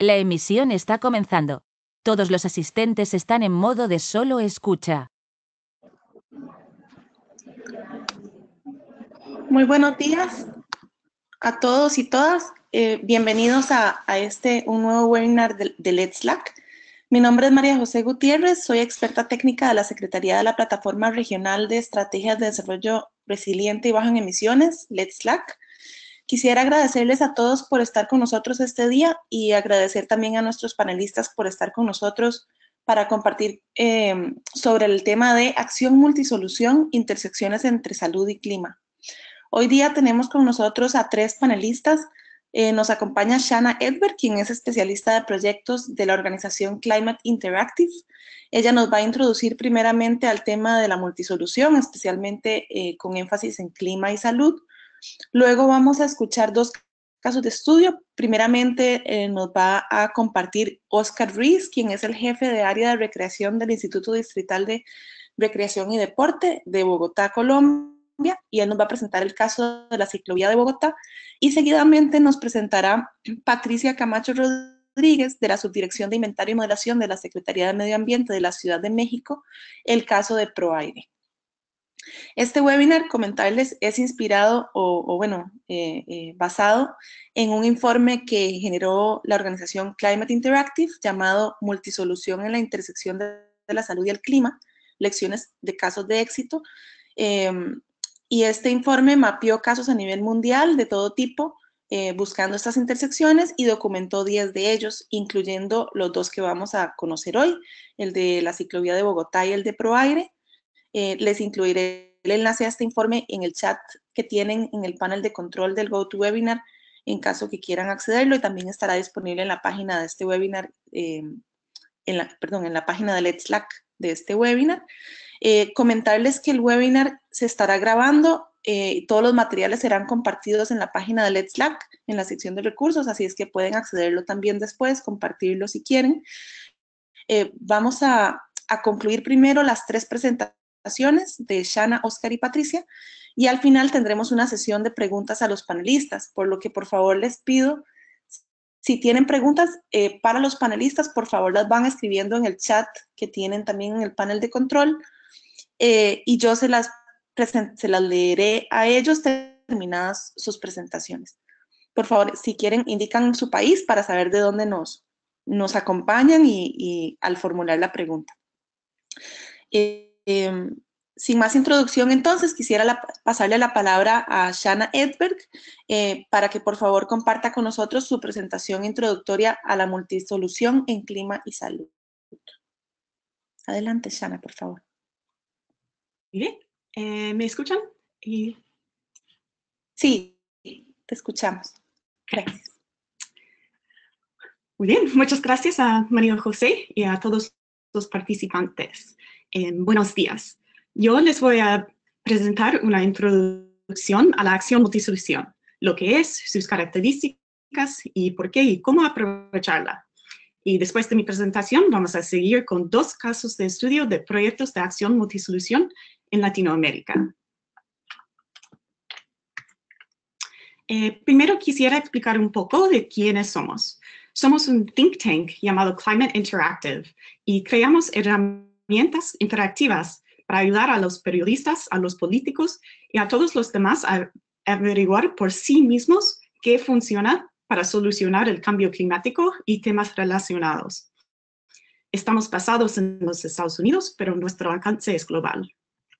La emisión está comenzando. Todos los asistentes están en modo de solo escucha. Muy buenos días a todos y todas. Bienvenidos a un nuevo webinar de Let's Slack. Mi nombre es María José Gutiérrez, soy experta técnica de la Secretaría de la Plataforma Regional de Estrategias de Desarrollo Resiliente y Bajo en Emisiones, Let's Slack. Quisiera agradecerles a todos por estar con nosotros este día y agradecer también a nuestros panelistas por estar con nosotros para compartir sobre el tema de acción multisolución, intersecciones entre salud y clima. Hoy día tenemos con nosotros a 3 panelistas. Nos acompaña Shanna Edberg, quien es especialista de proyectos de la organización Climate Interactive. Ella nos va a introducir primeramente al tema de la multisolución, especialmente con énfasis en clima y salud. Luego vamos a escuchar 2 casos de estudio. Primeramente nos va a compartir Oscar Ruiz, quien es el jefe de área de recreación del Instituto Distrital de Recreación y Deporte de Bogotá, Colombia, y él nos va a presentar el caso de la ciclovía de Bogotá, y seguidamente nos presentará Patricia Camacho Rodríguez, de la Subdirección de Inventario y Modelación de la Secretaría de Medio Ambiente de la Ciudad de México, el caso de ProAire. Este webinar, comentarles, es inspirado basado en un informe que generó la organización Climate Interactive llamado Multisolución en la intersección de la salud y el clima, lecciones de casos de éxito. Y este informe mapeó casos a nivel mundial de todo tipo, buscando estas intersecciones, y documentó 10 de ellos, incluyendo los 2 que vamos a conocer hoy, el de la ciclovía de Bogotá y el de ProAire. Les incluiré el enlace a este informe en el chat que tienen en el panel de control del GoToWebinar en caso que quieran accederlo, y también estará disponible en la página de este webinar, en la página de Let's Slack de este webinar. Comentarles que el webinar se estará grabando, todos los materiales serán compartidos en la página de Let's Slack, en la sección de recursos, así es que pueden accederlo también después, compartirlo si quieren. Vamos a concluir primero las 3 presentaciones de Shanna, Oscar y Patricia, y al final tendremos una sesión de preguntas a los panelistas, por lo que por favor les pido, si tienen preguntas para los panelistas, por favor las van escribiendo en el chat que tienen también en el panel de control, y yo se las leeré a ellos terminadas sus presentaciones. Por favor, si quieren, indican su país para saber de dónde nos acompañan y al formular la pregunta. Sin más introducción, entonces, quisiera pasarle la palabra a Shanna Edberg para que por favor comparta con nosotros su presentación introductoria a la multisolución en clima y salud. Adelante, Shanna, por favor. Bien, ¿me escuchan? Sí, te escuchamos. Gracias. Muy bien, muchas gracias a María José y a todos los participantes. Buenos días. Yo les voy a presentar una introducción a la acción multisolución, lo que es, sus características y por qué y cómo aprovecharla. Y después de mi presentación vamos a seguir con 2 casos de estudio de proyectos de acción multisolución en Latinoamérica. Primero quisiera explicar un poco de quiénes somos. Somos un think tank llamado Climate Interactive y creamos herramientas interactivas para ayudar a los periodistas, a los políticos y a todos los demás a averiguar por sí mismos qué funciona para solucionar el cambio climático y temas relacionados. Estamos basados en los Estados Unidos, pero nuestro alcance es global.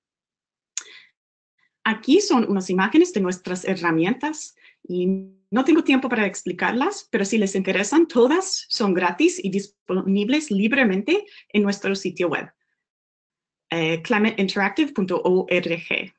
Aquí son unas imágenes de nuestras herramientas y no tengo tiempo para explicarlas, pero si les interesan, todas son gratis y disponibles libremente en nuestro sitio web, climateinteractive.org.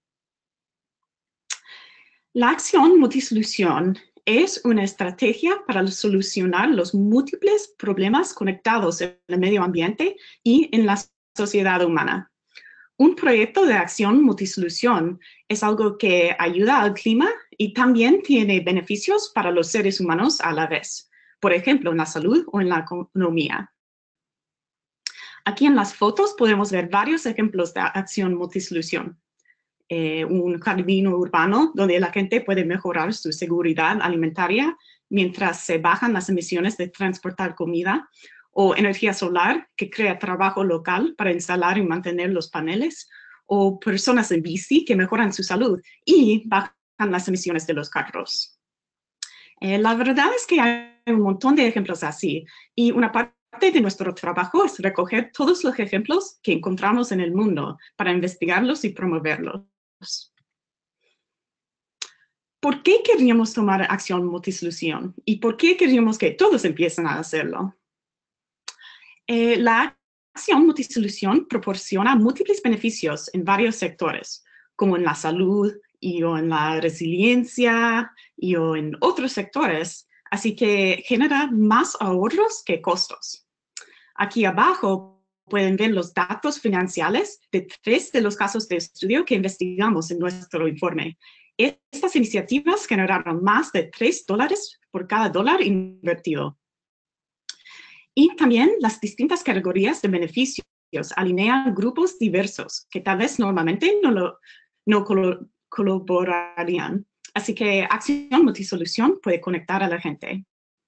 La acción multisolución es una estrategia para solucionar los múltiples problemas conectados en el medio ambiente y en la sociedad humana. Un proyecto de acción multisolución es algo que ayuda al clima y también tiene beneficios para los seres humanos a la vez, por ejemplo, en la salud o en la economía. Aquí en las fotos podemos ver varios ejemplos de acción multisolución. Un jardín urbano donde la gente puede mejorar su seguridad alimentaria mientras se bajan las emisiones de transportar comida, o energía solar, que crea trabajo local para instalar y mantener los paneles, o personas en bici que mejoran su salud y bajan las emisiones de los carros. La verdad es que hay un montón de ejemplos así, y una parte de nuestro trabajo es recoger todos los ejemplos que encontramos en el mundo para investigarlos y promoverlos. ¿Por qué queríamos tomar acción multisolución? ¿Y por qué queríamos que todos empiecen a hacerlo? La acción multisolución proporciona múltiples beneficios en varios sectores, como en la salud o en la resiliencia o en otros sectores, así que genera más ahorros que costos. Aquí abajo pueden ver los datos financieros de 3 de los casos de estudio que investigamos en nuestro informe. Estas iniciativas generaron más de $3 por cada dólar invertido. Y también las distintas categorías de beneficios alinean grupos diversos que tal vez normalmente no colaborarían. Así que acción multisolución puede conectar a la gente.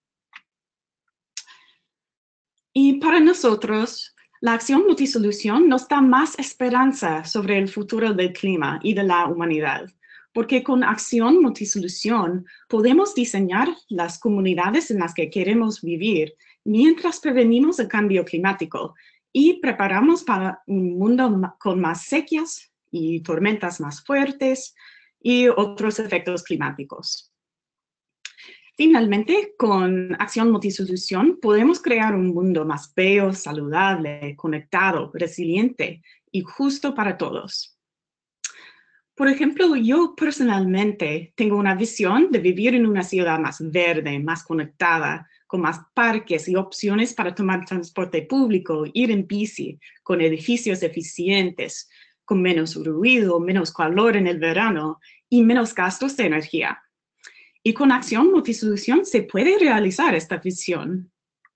Y para nosotros, la acción multisolución nos da más esperanza sobre el futuro del clima y de la humanidad, porque con acción multisolución podemos diseñar las comunidades en las que queremos vivir mientras prevenimos el cambio climático y preparamos para un mundo con más sequías y tormentas más fuertes y otros efectos climáticos. Finalmente, con acción multisolución podemos crear un mundo más bello, saludable, conectado, resiliente y justo para todos. Por ejemplo, yo personalmente tengo una visión de vivir en una ciudad más verde, más conectada, con más parques y opciones para tomar transporte público, ir en bici, con edificios eficientes, con menos ruido, menos calor en el verano y menos gastos de energía. Y con acción multisolución se puede realizar esta visión.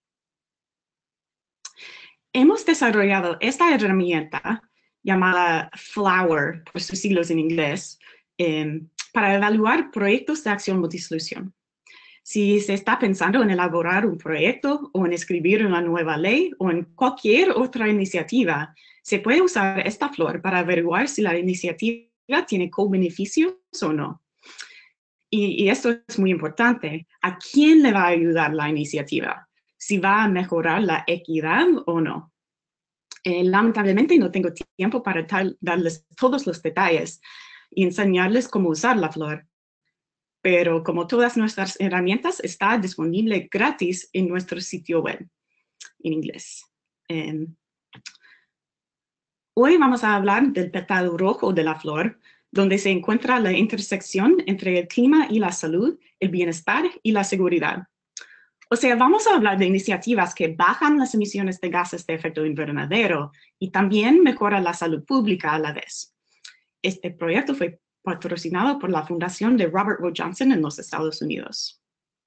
Hemos desarrollado esta herramienta llamada Flower, por sus siglos en inglés, para evaluar proyectos de acción multisolución. Si se está pensando en elaborar un proyecto o en escribir una nueva ley o en cualquier otra iniciativa, se puede usar esta flor para averiguar si la iniciativa tiene co-beneficios o no. Y esto es muy importante. ¿A quién le va a ayudar la iniciativa? ¿Si va a mejorar la equidad o no? Lamentablemente no tengo tiempo para darles todos los detalles y enseñarles cómo usar la flor. Pero como todas nuestras herramientas, está disponible gratis en nuestro sitio web en inglés. Hoy vamos a hablar del pétalo rojo de la flor, donde se encuentra la intersección entre el clima y la salud, el bienestar y la seguridad. O sea, vamos a hablar de iniciativas que bajan las emisiones de gases de efecto invernadero y también mejoran la salud pública a la vez. Este proyecto fue patrocinado por la Fundación de Robert Wood Johnson en los Estados Unidos.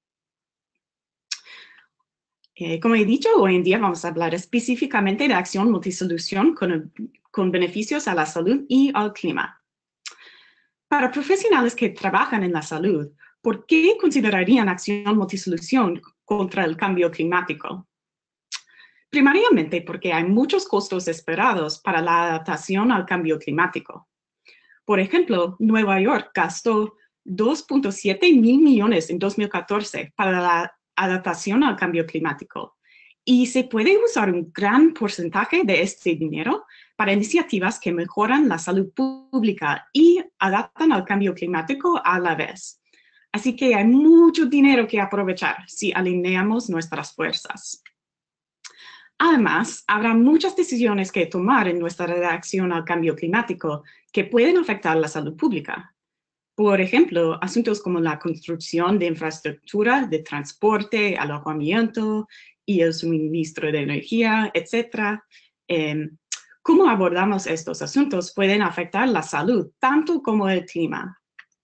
Como he dicho, hoy en día vamos a hablar específicamente de acción multisolución con beneficios a la salud y al clima. Para profesionales que trabajan en la salud, ¿por qué considerarían acción multisolución contra el cambio climático? Primariamente porque hay muchos costos esperados para la adaptación al cambio climático. Por ejemplo, Nueva York gastó $2.7 mil millones en 2014 para la adaptación al cambio climático. Y se puede usar un gran porcentaje de este dinero para iniciativas que mejoran la salud pública y adaptan al cambio climático a la vez. Así que hay mucho dinero que aprovechar si alineamos nuestras fuerzas. Además, habrá muchas decisiones que tomar en nuestra reacción al cambio climático que pueden afectar la salud pública. Por ejemplo, asuntos como la construcción de infraestructura, de transporte, alojamiento y el suministro de energía, etc. Cómo abordamos estos asuntos pueden afectar la salud, tanto como el clima.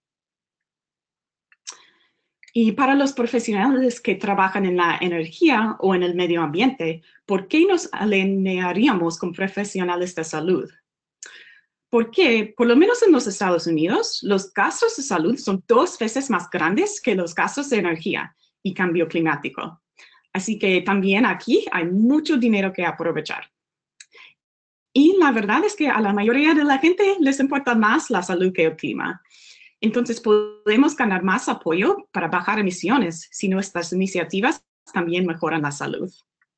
Y para los profesionales que trabajan en la energía o en el medio ambiente, ¿por qué nos alinearíamos con profesionales de salud? Porque, por lo menos en los Estados Unidos, los gastos de salud son 2 veces más grandes que los gastos de energía y cambio climático. Así que también aquí hay mucho dinero que aprovechar. Y la verdad es que a la mayoría de la gente les importa más la salud que el clima. Entonces podemos ganar más apoyo para bajar emisiones si nuestras iniciativas también mejoran la salud.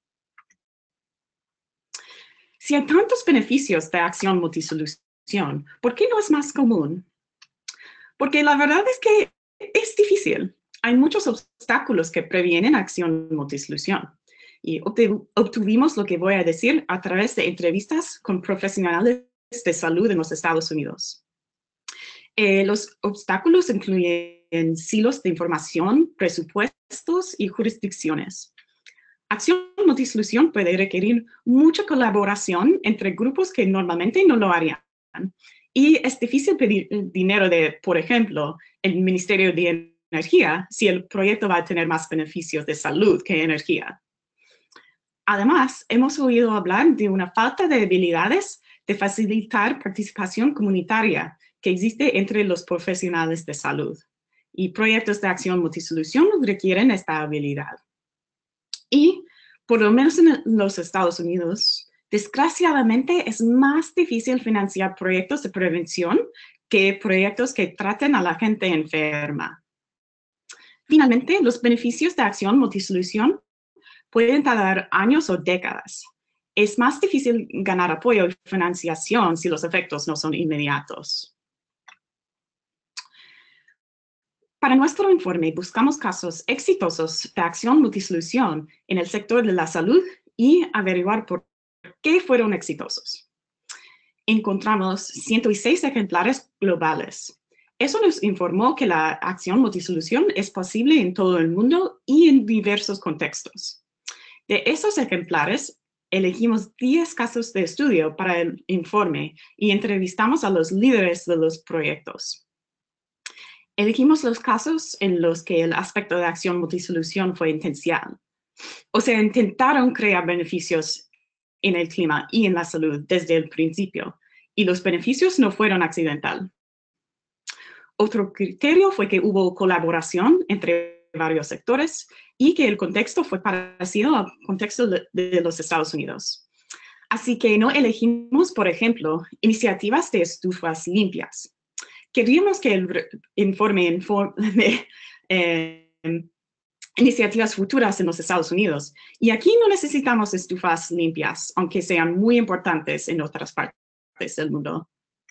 Si hay tantos beneficios de acción multisolución, ¿por qué no es más común? Porque la verdad es que es difícil. Hay muchos obstáculos que previenen acción multisolución. Y obtuvimos lo que voy a decir a través de entrevistas con profesionales de salud en los Estados Unidos. Los obstáculos incluyen silos de información, presupuestos y jurisdicciones. Acción multisolución puede requerir mucha colaboración entre grupos que normalmente no lo harían. Y es difícil pedir dinero de, por ejemplo, el Ministerio de Energía si el proyecto va a tener más beneficios de salud que energía. Además, hemos oído hablar de una falta de habilidades de facilitar participación comunitaria que existe entre los profesionales de salud. Y proyectos de acción multisolución requieren esta habilidad. Y, por lo menos en los Estados Unidos, desgraciadamente es más difícil financiar proyectos de prevención que proyectos que traten a la gente enferma. Finalmente, los beneficios de acción multisolución pueden tardar años o décadas. Es más difícil ganar apoyo y financiación si los efectos no son inmediatos. Para nuestro informe buscamos casos exitosos de acción multisolución en el sector de la salud y averiguar por qué fueron exitosos. Encontramos 106 ejemplares globales. Eso nos informó que la acción multisolución es posible en todo el mundo y en diversos contextos. De esos ejemplares, elegimos 10 casos de estudio para el informe y entrevistamos a los líderes de los proyectos. Elegimos los casos en los que el aspecto de acción multisolución fue intencional. O sea, intentaron crear beneficios en el clima y en la salud desde el principio, y los beneficios no fueron accidentales. Otro criterio fue que hubo colaboración entre varios sectores y que el contexto fue parecido al contexto de los Estados Unidos. Así que no elegimos, por ejemplo, iniciativas de estufas limpias. Queríamos que el informe iniciativas futuras en los Estados Unidos. Y aquí no necesitamos estufas limpias, aunque sean muy importantes en otras partes del mundo.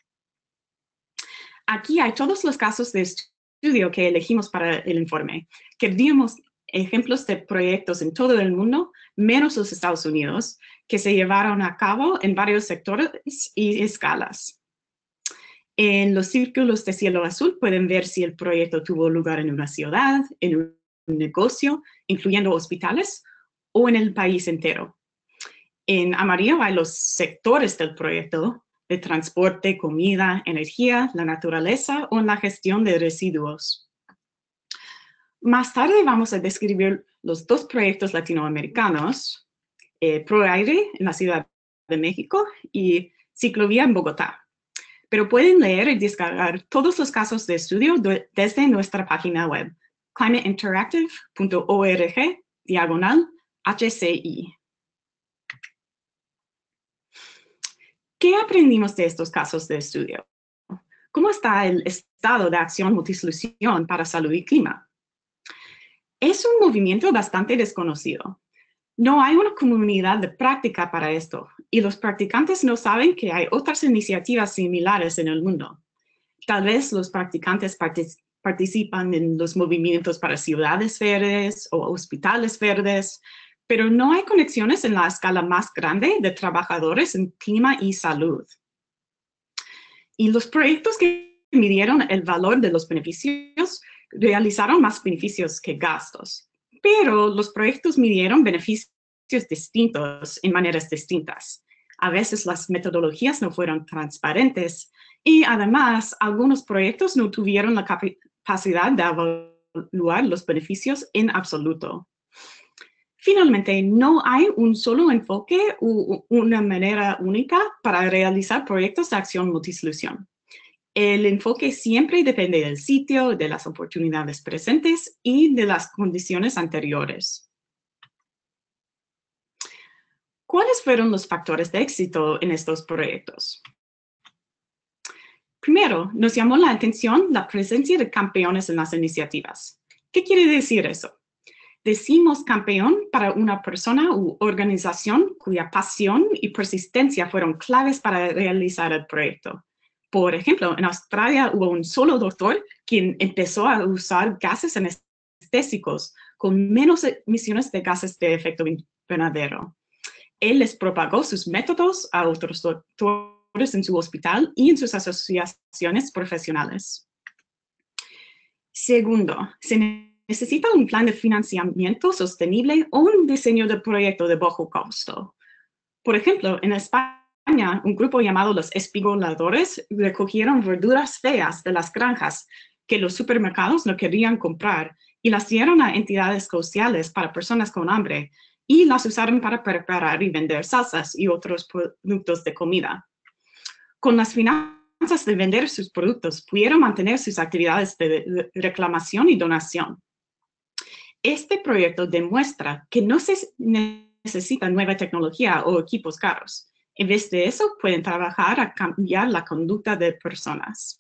Aquí hay todos los casos de estudio que elegimos para el informe. Queríamos ejemplos de proyectos en todo el mundo, menos los Estados Unidos, que se llevaron a cabo en varios sectores y escalas. En los círculos de cielo azul pueden ver si el proyecto tuvo lugar en una ciudad, en un negocio, incluyendo hospitales, o en el país entero. En amarillo hay los sectores del proyecto, de transporte, comida, energía, la naturaleza o en la gestión de residuos. Más tarde vamos a describir los dos proyectos latinoamericanos, ProAire en la Ciudad de México y Ciclovía en Bogotá. Pero pueden leer y descargar todos los casos de estudio desde nuestra página web, climateinteractive.org/HCI. ¿Qué aprendimos de estos casos de estudio? ¿Cómo está el estado de acción multisolución para salud y clima? Es un movimiento bastante desconocido. No hay una comunidad de práctica para esto, y los practicantes no saben que hay otras iniciativas similares en el mundo. Tal vez los practicantes participan en los movimientos para ciudades verdes o hospitales verdes, pero no hay conexiones en la escala más grande de trabajadores en clima y salud. Y los proyectos que midieron el valor de los beneficios realizaron más beneficios que gastos, pero los proyectos midieron beneficios distintos en maneras distintas. A veces las metodologías no fueron transparentes y además algunos proyectos no tuvieron la capacidad de evaluar los beneficios en absoluto. Finalmente, no hay un solo enfoque u una manera única para realizar proyectos de acción multisolución. El enfoque siempre depende del sitio, de las oportunidades presentes y de las condiciones anteriores. ¿Cuáles fueron los factores de éxito en estos proyectos? Primero, nos llamó la atención la presencia de campeones en las iniciativas. ¿Qué quiere decir eso? Decimos campeón para una persona u organización cuya pasión y persistencia fueron claves para realizar el proyecto. Por ejemplo, en Australia hubo un solo doctor quien empezó a usar gases anestésicos con menos emisiones de gases de efecto invernadero. Él les propagó sus métodos a otros doctores en su hospital y en sus asociaciones profesionales. Segundo, se necesita un plan de financiamiento sostenible o un diseño de proyecto de bajo costo. Por ejemplo, en España, un grupo llamado los espigoladores recogieron verduras feas de las granjas que los supermercados no querían comprar y las dieron a entidades sociales para personas con hambre y las usaron para preparar y vender salsas y otros productos de comida. Con las finanzas de vender sus productos, pudieron mantener sus actividades de reclamación y donación. Este proyecto demuestra que no se necesita nueva tecnología o equipos caros. En vez de eso, pueden trabajar a cambiar la conducta de personas.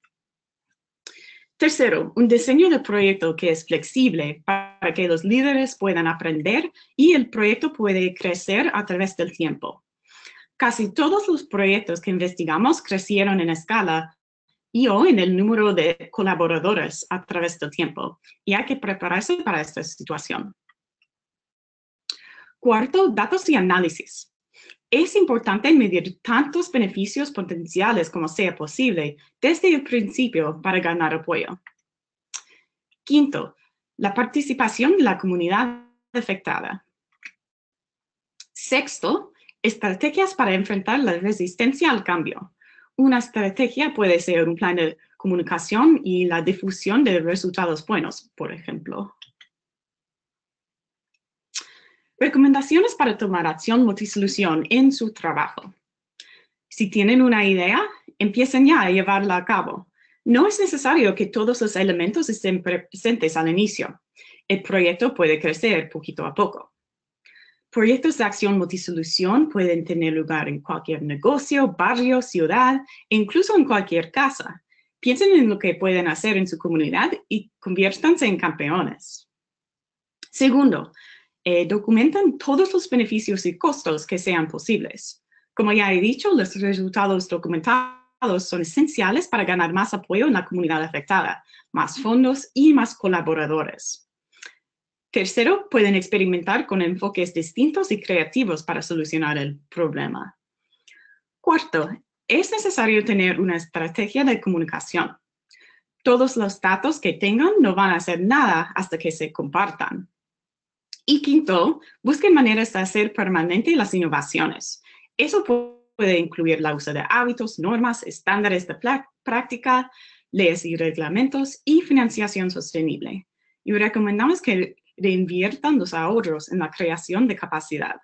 Tercero, un diseño de proyecto que es flexible para que los líderes puedan aprender y el proyecto puede crecer a través del tiempo. Casi todos los proyectos que investigamos crecieron en escala y o en el número de colaboradores a través del tiempo, y hay que prepararse para esta situación. Cuarto, datos y análisis. Es importante medir tantos beneficios potenciales como sea posible desde el principio para ganar apoyo. Quinto, la participación de la comunidad afectada. Sexto, estrategias para enfrentar la resistencia al cambio. Una estrategia puede ser un plan de comunicación y la difusión de resultados buenos, por ejemplo. Recomendaciones para tomar acción multisolución en su trabajo. Si tienen una idea, empiecen ya a llevarla a cabo. No es necesario que todos los elementos estén presentes al inicio. El proyecto puede crecer poquito a poco. Proyectos de acción multisolución pueden tener lugar en cualquier negocio, barrio, ciudad e incluso en cualquier casa. Piensen en lo que pueden hacer en su comunidad y conviértanse en campeones. Segundo, documentan todos los beneficios y costos que sean posibles. Como ya he dicho, los resultados documentados son esenciales para ganar más apoyo en la comunidad afectada, más fondos y más colaboradores. Tercero, pueden experimentar con enfoques distintos y creativos para solucionar el problema. Cuarto, es necesario tener una estrategia de comunicación. Todos los datos que tengan no van a hacer nada hasta que se compartan. Y quinto, busquen maneras de hacer permanente las innovaciones. Eso puede incluir la uso de hábitos, normas, estándares de práctica, leyes y reglamentos y financiación sostenible. Y recomendamos que reinviertan los ahorros en la creación de capacidad.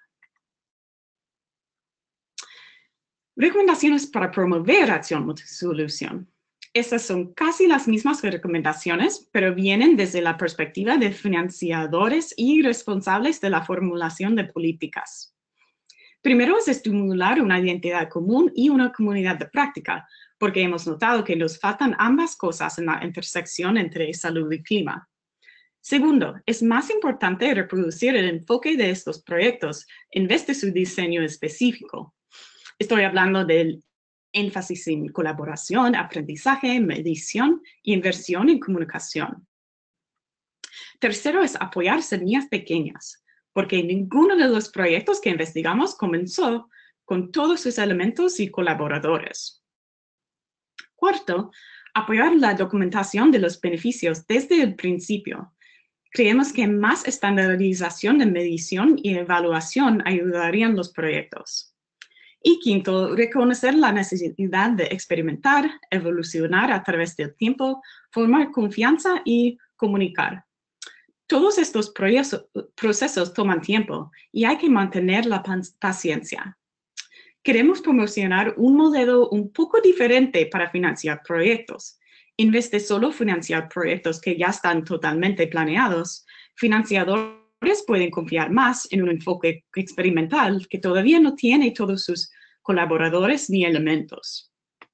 Recomendaciones para promover acción multisolución. Estas son casi las mismas recomendaciones, pero vienen desde la perspectiva de financiadores y responsables de la formulación de políticas. Primero es estimular una identidad común y una comunidad de práctica, porque hemos notado que nos faltan ambas cosas en la intersección entre salud y clima. Segundo, es más importante reproducir el enfoque de estos proyectos en vez de su diseño específico. Estoy hablando del énfasis en colaboración, aprendizaje, medición y inversión en comunicación. Tercero es apoyar semillas pequeñas, porque ninguno de los proyectos que investigamos comenzó con todos sus elementos y colaboradores. Cuarto, apoyar la documentación de los beneficios desde el principio. Creemos que más estandarización de medición y evaluación ayudarían los proyectos. Y quinto, reconocer la necesidad de experimentar, evolucionar a través del tiempo, formar confianza y comunicar. Todos estos procesos toman tiempo y hay que mantener la paciencia. Queremos promocionar un modelo un poco diferente para financiar proyectos. En vez de solo financiar proyectos que ya están totalmente planeados, financiadores pueden confiar más en un enfoque experimental que todavía no tiene todos sus colaboradores ni elementos.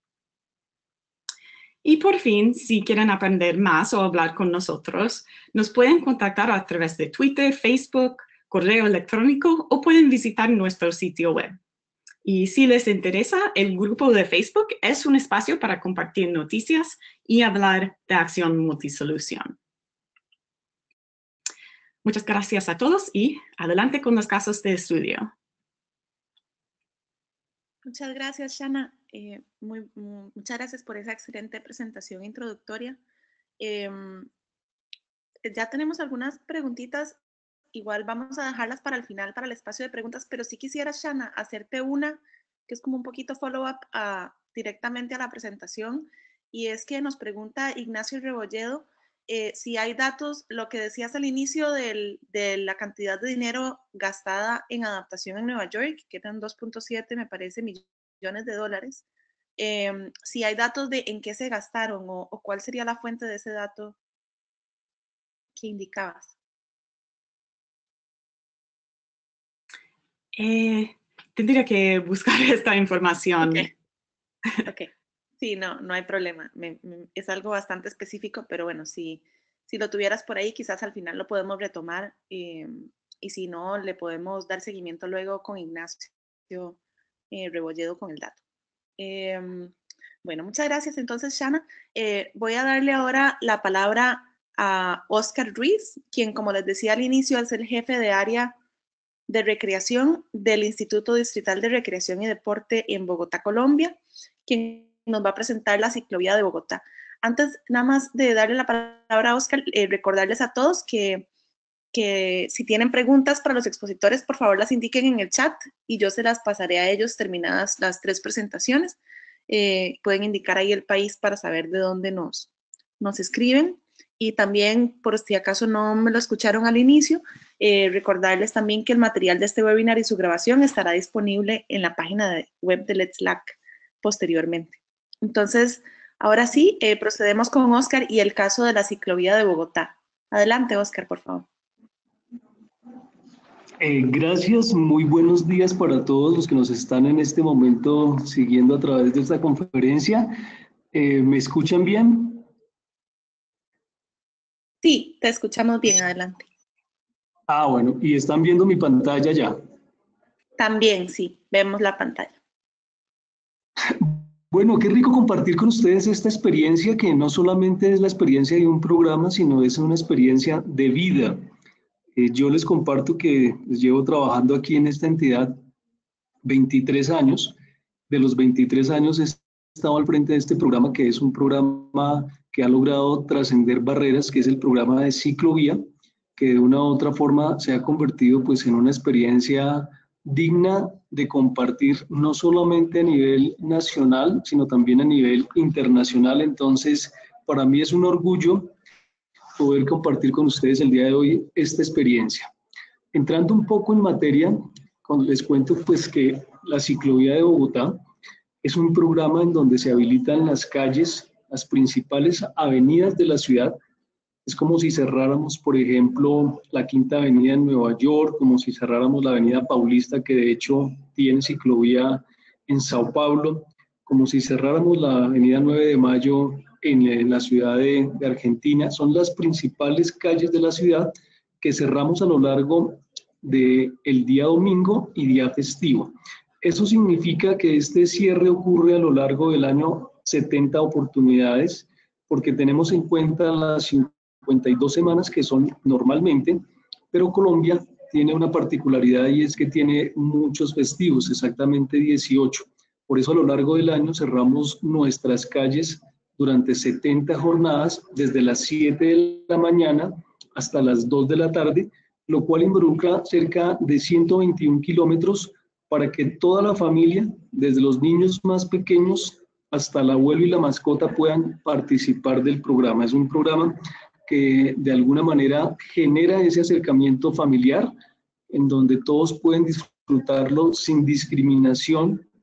Y por fin, si quieren aprender más o hablar con nosotros, nos pueden contactar a través de Twitter, Facebook, correo electrónico o pueden visitar nuestro sitio web. Y si les interesa, el grupo de Facebook es un espacio para compartir noticias y hablar de acción multisolución. Muchas gracias a todos y adelante con los casos de estudio. Muchas gracias, Shana. Muchas gracias por esa excelente presentación introductoria. Ya tenemos algunas preguntitas. Igual vamos a dejarlas para el final, para el espacio de preguntas, pero sí quisiera, Shana, hacerte una que es como un poquito follow-up directamente a la presentación, y es que nos pregunta Ignacio Rebolledo si hay datos, lo que decías al inicio de la cantidad de dinero gastada en adaptación en Nueva York, que eran 2.7, me parece, millones de dólares. Si hay datos de en qué se gastaron o cuál sería la fuente de ese dato que indicabas. Tendría que buscar esta información. Ok. Sí, no hay problema. Es algo bastante específico, pero bueno, si lo tuvieras por ahí, quizás al final lo podemos retomar y si no, le podemos dar seguimiento luego con Ignacio Rebolledo con el dato. Bueno, muchas gracias. Entonces, Shana, voy a darle ahora la palabra a Oscar Ruiz, quien, como les decía al inicio, es el jefe de área de recreación del Instituto Distrital de Recreación y Deporte en Bogotá, Colombia, quien nos va a presentar la ciclovía de Bogotá. Antes, nada más de darle la palabra a Oscar, recordarles a todos que si tienen preguntas para los expositores, por favor las indiquen en el chat y yo se las pasaré a ellos terminadas las 3 presentaciones. Pueden indicar ahí el país para saber de dónde nos escriben. Y también, por si acaso no me lo escucharon al inicio, recordarles también que el material de este webinar y su grabación estará disponible en la página web de Let's Lack posteriormente. Entonces, ahora sí, procedemos con Oscar y el caso de la ciclovía de Bogotá. Adelante, Oscar, por favor. Gracias, muy buenos días para todos los que nos están en este momento siguiendo a través de esta conferencia. ¿Me escuchan bien? Sí, te escuchamos bien, adelante. Bueno, ¿y están viendo mi pantalla ya? También, sí, vemos la pantalla. Bueno, qué rico compartir con ustedes esta experiencia que no solamente es la experiencia de un programa, sino es una experiencia de vida. Yo les comparto que llevo trabajando aquí en esta entidad 23 años. De los 23 años he estado al frente de este programa, que es un programa que ha logrado trascender barreras, que es el programa de ciclovía, que de una u otra forma se ha convertido pues en una experiencia digna de compartir no solamente a nivel nacional, sino también a nivel internacional. Entonces, para mí es un orgullo poder compartir con ustedes el día de hoy esta experiencia. Entrando un poco en materia, les cuento pues que la ciclovía de Bogotá es un programa en donde se habilitan las calles, las principales avenidas de la ciudad. Es como si cerráramos, por ejemplo, la Quinta Avenida en Nueva York, como si cerráramos la Avenida Paulista, que de hecho tiene ciclovía en Sao Paulo, como si cerráramos la Avenida 9 de Mayo en la ciudad de Argentina. Son las principales calles de la ciudad que cerramos a lo largo del día domingo y día festivo. Eso significa que este cierre ocurre a lo largo del año 70 oportunidades, porque tenemos en cuenta las 52 semanas que son normalmente, pero Colombia tiene una particularidad y es que tiene muchos festivos, exactamente 18. Por eso a lo largo del año cerramos nuestras calles durante 70 jornadas, desde las 7 de la mañana hasta las 2 de la tarde, lo cual involucra cerca de 121 kilómetros para que toda la familia, desde los niños más pequeños hasta el abuelo y la mascota, puedan participar del programa. Es un programa que de alguna manera genera ese acercamiento familiar en donde todos pueden disfrutarlo sin discriminación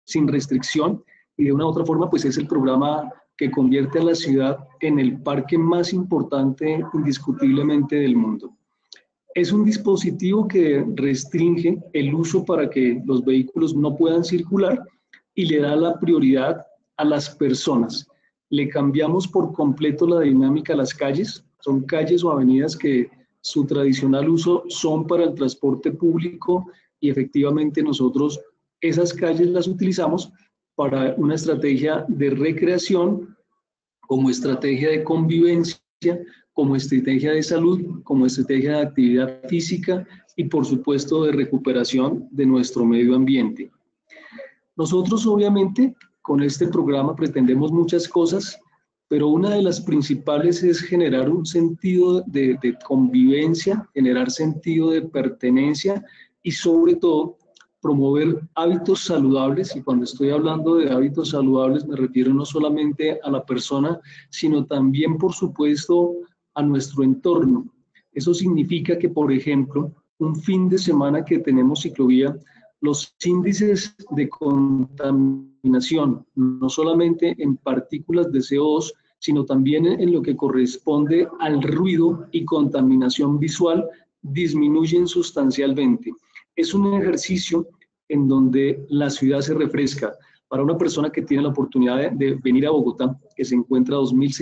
sin restricción, y de una u otra forma pues es el programa que convierte a la ciudad en el parque más importante indiscutiblemente del mundo. Es un dispositivo que restringe el uso para que los vehículos no puedan circular y le da la prioridad a las personas. Le cambiamos por completo la dinámica a las calles. Son calles o avenidas que su tradicional uso son para el transporte público y efectivamente nosotros esas calles las utilizamos para una estrategia de recreación, como estrategia de convivencia, como estrategia de salud, como estrategia de actividad física y por supuesto de recuperación de nuestro medio ambiente. Nosotros obviamente con este programa pretendemos muchas cosas, pero una de las principales es generar un sentido de convivencia, generar sentido de pertenencia y sobre todo promover hábitos saludables, y cuando estoy hablando de hábitos saludables me refiero no solamente a la persona, sino también, por supuesto, a nuestro entorno. Eso significa que, por ejemplo, un fin de semana que tenemos ciclovía, los índices de contaminación, no solamente en partículas de CO2, sino también en lo que corresponde al ruido y contaminación visual, disminuyen sustancialmente. Es un ejercicio en donde la ciudad se refresca. Para una persona que tiene la oportunidad de venir a Bogotá, que se encuentra a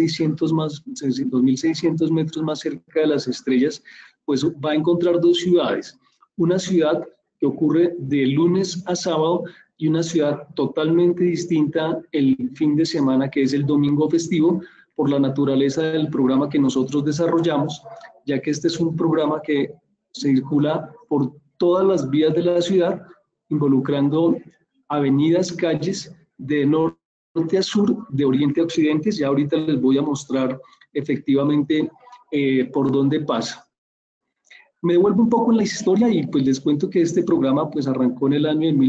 2.600 metros más cerca de las estrellas, pues va a encontrar dos ciudades. Una ciudad que ocurre de lunes a sábado y una ciudad totalmente distinta el fin de semana, que es el domingo festivo, por la naturaleza del programa que nosotros desarrollamos, ya que este es un programa que circula por todas las vías de la ciudad, involucrando avenidas, calles de norte a sur, de oriente a occidente. Ya ahorita les voy a mostrar efectivamente por dónde pasa. Me devuelvo un poco en la historia y pues les cuento que este programa pues arrancó en el año de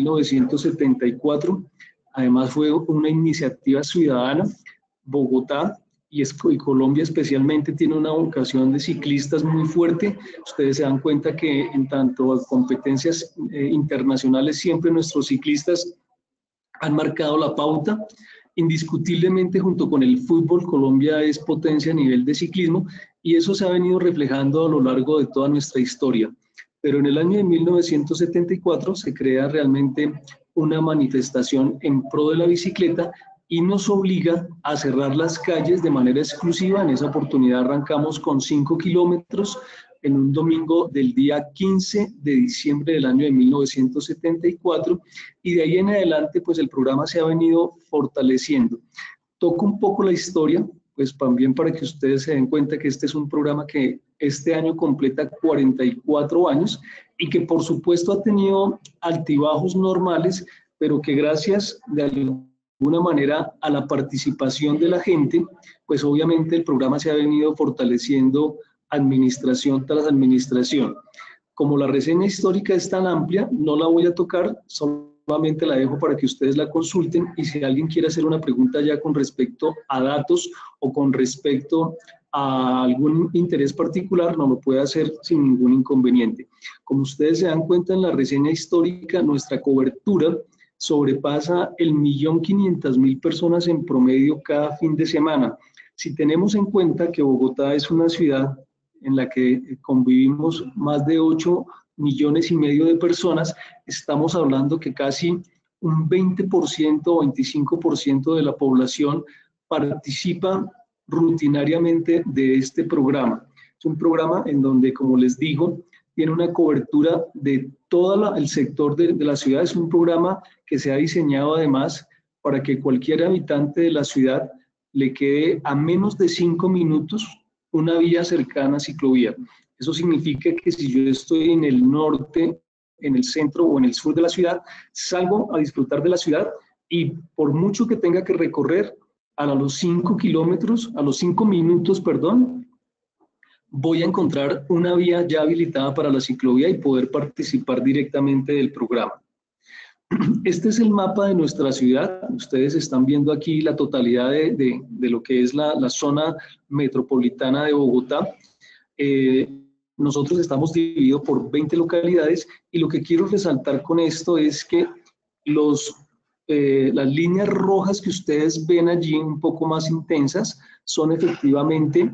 1974. Además fue una iniciativa ciudadana. Bogotá y Colombia especialmente tiene una vocación de ciclistas muy fuerte. Ustedes se dan cuenta que en tanto a competencias internacionales siempre nuestros ciclistas han marcado la pauta. Indiscutiblemente junto con el fútbol, Colombia es potencia a nivel de ciclismo y eso se ha venido reflejando a lo largo de toda nuestra historia. Pero en el año de 1974 se crea realmente una manifestación en pro de la bicicleta y nos obliga a cerrar las calles de manera exclusiva. En esa oportunidad arrancamos con 5 kilómetros en un domingo del día 15 de diciembre del año de 1974 y de ahí en adelante pues el programa se ha venido fortaleciendo. Toco un poco la historia, pues también para que ustedes se den cuenta que este es un programa que este año completa 44 años y que por supuesto ha tenido altibajos normales, pero que gracias de alguna manera a la participación de la gente, pues obviamente el programa se ha venido fortaleciendo administración tras administración. Como la reseña histórica es tan amplia, no la voy a tocar, solamente la dejo para que ustedes la consulten y si alguien quiere hacer una pregunta ya con respecto a datos o con respecto a algún interés particular, no lo puede hacer sin ningún inconveniente. Como ustedes se dan cuenta en la reseña histórica, nuestra cobertura sobrepasa el 1.500.000 personas en promedio cada fin de semana. Si tenemos en cuenta que Bogotá es una ciudad en la que convivimos más de 8,5 millones de personas, estamos hablando que casi un 20% o 25% de la población participa rutinariamente de este programa. Es un programa en donde, como les digo, tiene una cobertura de todo el sector de la ciudad. Es un programa que se ha diseñado además para que cualquier habitante de la ciudad le quede a menos de 5 minutos una vía cercana a ciclovía. Eso significa que si yo estoy en el norte, en el centro o en el sur de la ciudad, salgo a disfrutar de la ciudad y por mucho que tenga que recorrer, a los 5 minutos, voy a encontrar una vía ya habilitada para la ciclovía y poder participar directamente del programa. Este es el mapa de nuestra ciudad. Ustedes están viendo aquí la totalidad de lo que es la zona metropolitana de Bogotá. Nosotros estamos divididos por 20 localidades y lo que quiero resaltar con esto es que los las líneas rojas que ustedes ven allí un poco más intensas son efectivamente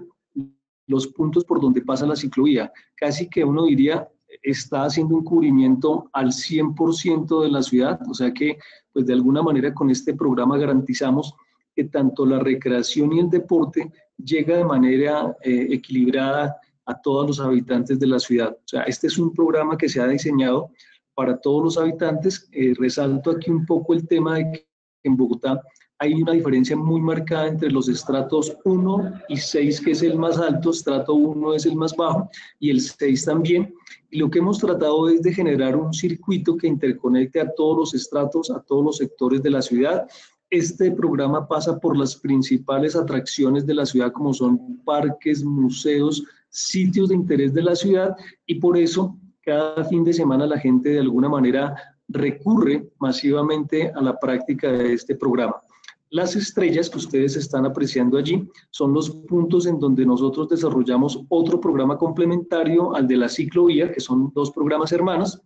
los puntos por donde pasa la ciclovía. Casi que uno diría está haciendo un cubrimiento al 100% de la ciudad, o sea que pues de alguna manera con este programa garantizamos que tanto la recreación y el deporte llega de manera equilibrada a todos los habitantes de la ciudad. O sea, este es un programa que se ha diseñado para todos los habitantes. Resalto aquí un poco el tema de que en Bogotá hay una diferencia muy marcada entre los estratos 1 y 6, que es el más alto, estrato 1 es el más bajo y el 6 también. Y lo que hemos tratado es de generar un circuito que interconecte a todos los estratos, a todos los sectores de la ciudad. Este programa pasa por las principales atracciones de la ciudad, como son parques, museos, sitios de interés de la ciudad, y por eso cada fin de semana la gente de alguna manera recurre masivamente a la práctica de este programa. Las estrellas que ustedes están apreciando allí son los puntos en donde nosotros desarrollamos otro programa complementario al de la ciclovía, que son dos programas hermanos,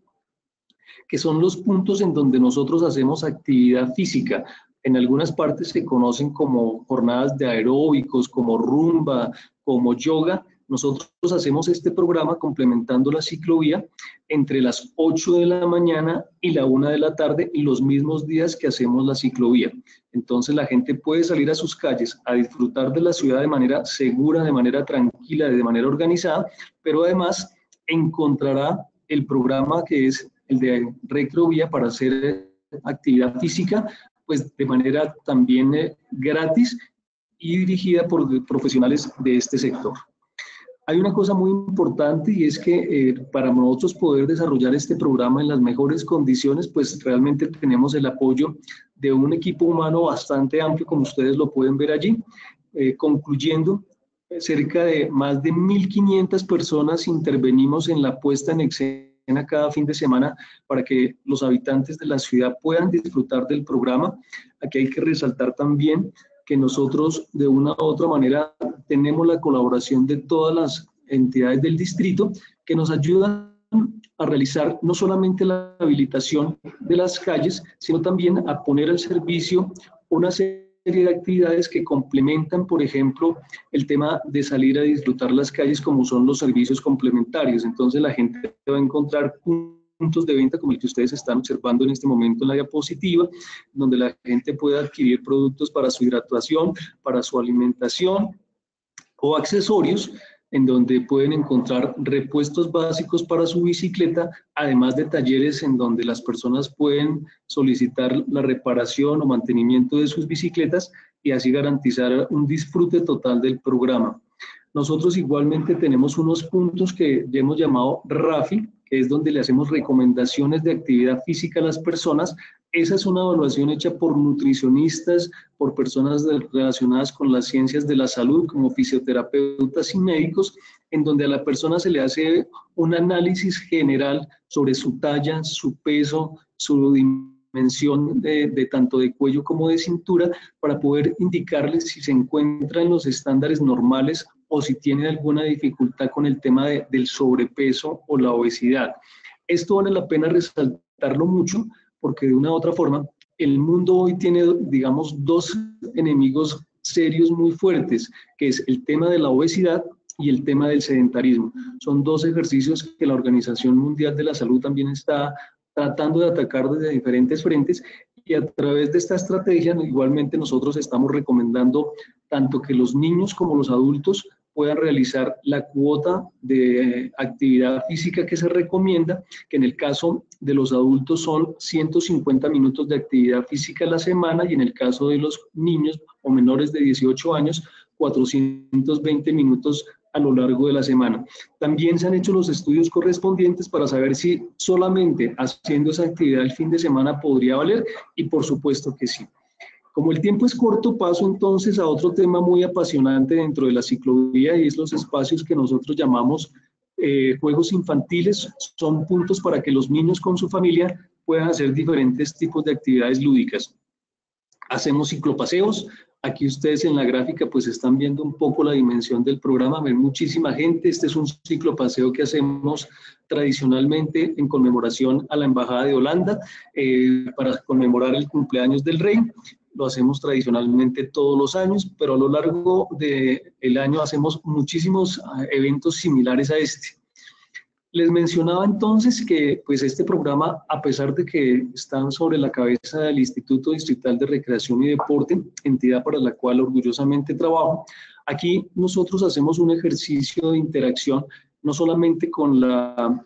que son los puntos en donde nosotros hacemos actividad física. En algunas partes se conocen como jornadas de aeróbicos, como rumba, como yoga. Nosotros hacemos este programa complementando la ciclovía entre las 8 de la mañana y la 1 de la tarde, y los mismos días que hacemos la ciclovía. Entonces la gente puede salir a sus calles a disfrutar de la ciudad de manera segura, de manera tranquila, de manera organizada, pero además encontrará el programa que es el de recreovía para hacer actividad física, pues de manera también gratis y dirigida por profesionales de este sector. Hay una cosa muy importante, y es que para nosotros poder desarrollar este programa en las mejores condiciones, pues realmente tenemos el apoyo de un equipo humano bastante amplio, como ustedes lo pueden ver allí. Concluyendo, cerca de más de 1.500 personas intervenimos en la puesta en escena cada fin de semana para que los habitantes de la ciudad puedan disfrutar del programa. Aquí hay que resaltar también que nosotros de una u otra manera tenemos la colaboración de todas las entidades del distrito que nos ayudan a realizar no solamente la habilitación de las calles, sino también a poner al servicio una serie de actividades que complementan, por ejemplo, el tema de salir a disfrutar las calles, como son los servicios complementarios. Entonces la gente va a encontrar puntos de venta como el que ustedes están observando en este momento en la diapositiva, donde la gente puede adquirir productos para su hidratación, para su alimentación o accesorios, en donde pueden encontrar repuestos básicos para su bicicleta, además de talleres en donde las personas pueden solicitar la reparación o mantenimiento de sus bicicletas y así garantizar un disfrute total del programa. Nosotros igualmente tenemos unos puntos que ya hemos llamado RAFI, que es donde le hacemos recomendaciones de actividad física a las personas. Esa es una evaluación hecha por nutricionistas, por personas relacionadas con las ciencias de la salud, como fisioterapeutas y médicos, en donde a la persona se le hace un análisis general sobre su talla, su peso, su dimensión de tanto de cuello como de cintura, para poder indicarles si se encuentra en los estándares normales o si tiene alguna dificultad con el tema del sobrepeso o la obesidad. Esto vale la pena resaltarlo mucho, porque de una u otra forma el mundo hoy tiene, digamos, dos enemigos serios muy fuertes, que es el tema de la obesidad y el tema del sedentarismo. Son dos ejercicios que la Organización Mundial de la Salud también está tratando de atacar desde diferentes frentes, y a través de esta estrategia igualmente nosotros estamos recomendando tanto que los niños como los adultos puedan realizar la cuota de actividad física que se recomienda, que en el caso de los adultos son 150 minutos de actividad física a la semana, y en el caso de los niños o menores de 18 años, 420 minutos a lo largo de la semana. También se han hecho los estudios correspondientes para saber si solamente haciendo esa actividad el fin de semana podría valer, y por supuesto que sí. Como el tiempo es corto, paso entonces a otro tema muy apasionante dentro de la ciclovía, y es los espacios que nosotros llamamos juegos infantiles. Son puntos para que los niños con su familia puedan hacer diferentes tipos de actividades lúdicas. Hacemos ciclopaseos. Aquí ustedes en la gráfica pues están viendo un poco la dimensión del programa, ven muchísima gente. Este es un ciclopaseo que hacemos tradicionalmente en conmemoración a la Embajada de Holanda, para conmemorar el cumpleaños del rey. Lo hacemos tradicionalmente todos los años, pero a lo largo del año hacemos muchísimos eventos similares a este. Les mencionaba entonces que pues este programa, a pesar de que está sobre la cabeza del Instituto Distrital de Recreación y Deporte, entidad para la cual orgullosamente trabajo, aquí nosotros hacemos un ejercicio de interacción no solamente con la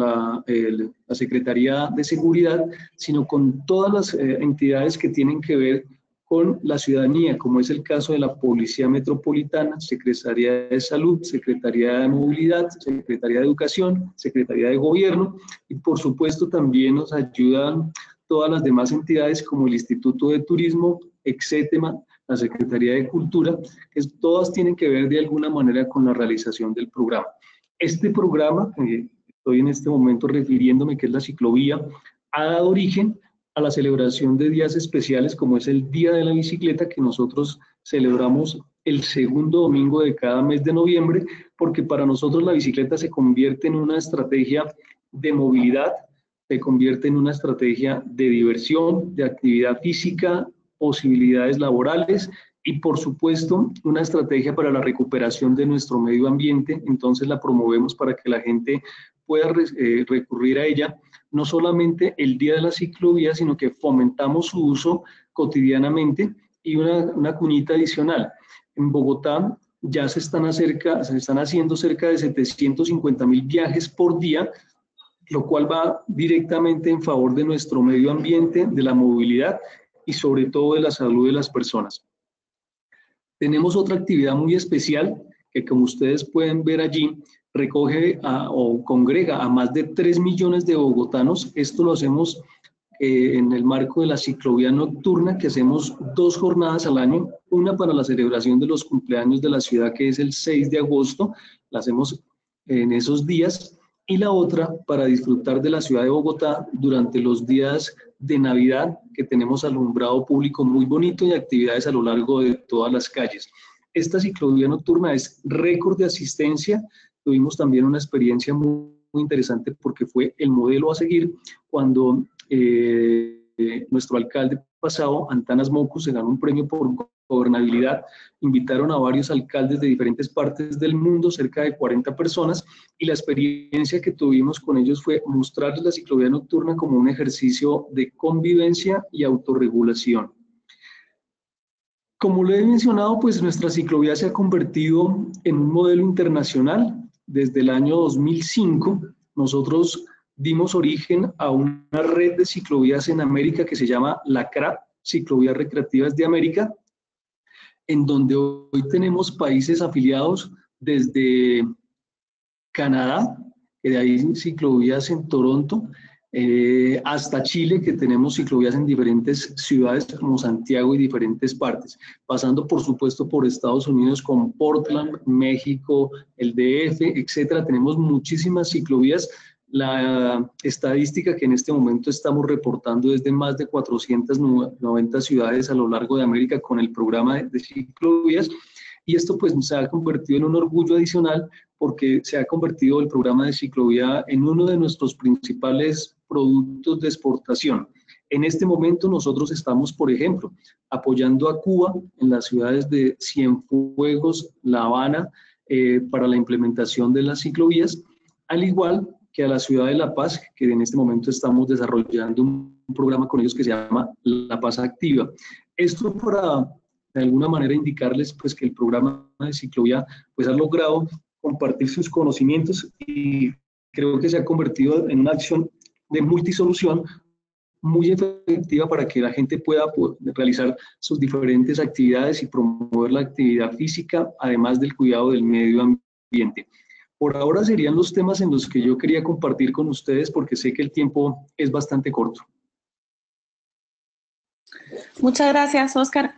Secretaría de Seguridad, sino con todas las entidades que tienen que ver con la ciudadanía, como es el caso de la Policía Metropolitana, Secretaría de Salud, Secretaría de Movilidad, Secretaría de Educación, Secretaría de Gobierno, y por supuesto también nos ayudan todas las demás entidades como el Instituto de Turismo, Exetema, la Secretaría de Cultura, que todas tienen que ver de alguna manera con la realización del programa. Este programa, estoy en este momento refiriéndome que es la ciclovía, ha dado origen a la celebración de días especiales como es el Día de la Bicicleta, que nosotros celebramos el segundo domingo de cada mes de noviembre, porque para nosotros la bicicleta se convierte en una estrategia de movilidad, se convierte en una estrategia de diversión, de actividad física, posibilidades laborales y por supuesto una estrategia para la recuperación de nuestro medio ambiente. Entonces la promovemos para que la gente pueda recurrir a ella, no solamente el día de la ciclovía, sino que fomentamos su uso cotidianamente. Y una cuñita adicional, en Bogotá ya se están haciendo cerca de 750.000 viajes por día, lo cual va directamente en favor de nuestro medio ambiente, de la movilidad y sobre todo de la salud de las personas. Tenemos otra actividad muy especial que, como ustedes pueden ver allí, recoge o congrega a más de 3 millones de bogotanos. Esto lo hacemos en el marco de la ciclovía nocturna, que hacemos 2 jornadas al año, una para la celebración de los cumpleaños de la ciudad, que es el 6 de agosto, la hacemos en esos días, y la otra para disfrutar de la ciudad de Bogotá durante los días de Navidad, que tenemos alumbrado público muy bonito y actividades a lo largo de todas las calles. Esta ciclovía nocturna es récord de asistencia. Tuvimos también una experiencia muy interesante porque fue el modelo a seguir cuando nuestro alcalde pasado, Antanas Mocus, se ganó un premio por gobernabilidad. Invitaron a varios alcaldes de diferentes partes del mundo, cerca de 40 personas, y la experiencia que tuvimos con ellos fue mostrarles la ciclovía nocturna como un ejercicio de convivencia y autorregulación. Como lo he mencionado, pues nuestra ciclovía se ha convertido en un modelo internacional. Desde el año 2005, nosotros dimos origen a una red de ciclovías en América que se llama la CRAP, Ciclovías Recreativas de América, en donde hoy tenemos países afiliados desde Canadá, que hay ciclovías en Toronto, hasta Chile, que tenemos ciclovías en diferentes ciudades como Santiago y diferentes partes, pasando por supuesto por Estados Unidos con Portland, México, el DF, etcétera. Tenemos muchísimas ciclovías. La estadística que en este momento estamos reportando es de más de 490 ciudades a lo largo de América con el programa de ciclovías, y esto pues se ha convertido en un orgullo adicional porque se ha convertido el programa de ciclovía en uno de nuestros principales productos de exportación. En este momento nosotros estamos, por ejemplo, apoyando a Cuba en las ciudades de Cienfuegos, La Habana, para la implementación de las ciclovías, al igual que a la ciudad de La Paz, que en este momento estamos desarrollando un programa con ellos que se llama La Paz Activa. Esto para, de alguna manera, indicarles pues, que el programa de ciclovía pues, ha logrado compartir sus conocimientos y creo que se ha convertido en una acción de multisolución muy efectiva para que la gente pueda realizar sus diferentes actividades y promover la actividad física, además del cuidado del medio ambiente. Por ahora serían los temas en los que yo quería compartir con ustedes porque sé que el tiempo es bastante corto. Muchas gracias, Oscar.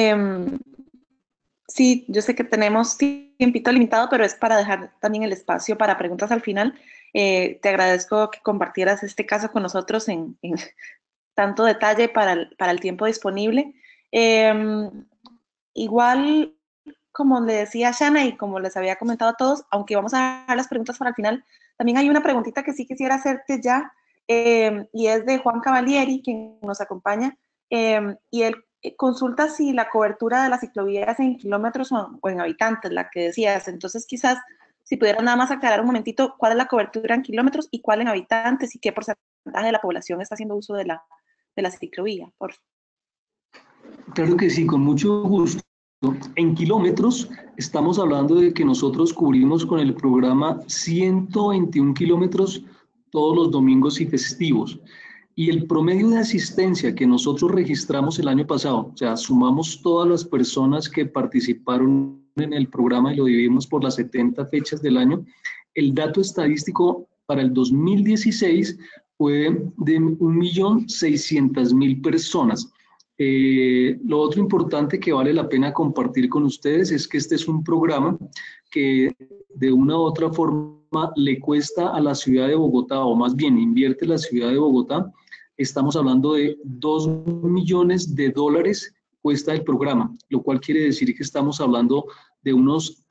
Sí, yo sé que tenemos tiempito limitado, pero es para dejar también el espacio para preguntas al final. Te agradezco que compartieras este caso con nosotros en tanto detalle para el tiempo disponible. Igual, como le decía Shana y como les había comentado a todos, aunque vamos a dejar las preguntas para el final, también hay una preguntita que sí quisiera hacerte ya, y es de Juan Cavalieri, quien nos acompaña, y él consulta si la cobertura de las ciclovías en kilómetros o en habitantes, la que decías. Entonces, quizás, si pudieras nada más aclarar un momentito cuál es la cobertura en kilómetros y cuál en habitantes y qué porcentaje de la población está haciendo uso de la ciclovía, por favor. Claro que sí, con mucho gusto. En kilómetros, estamos hablando de que nosotros cubrimos con el programa 121 kilómetros todos los domingos y festivos. Y el promedio de asistencia que nosotros registramos el año pasado, o sea, sumamos todas las personas que participaron en el programa y lo dividimos por las 70 fechas del año, el dato estadístico para el 2016 fue de 1.600.000 personas. Lo otro importante que vale la pena compartir con ustedes es que este es un programa que de una u otra forma le cuesta a la ciudad de Bogotá, o más bien invierte la ciudad de Bogotá. Estamos hablando de $2 millones cuesta el programa, lo cual quiere decir que estamos hablando de unos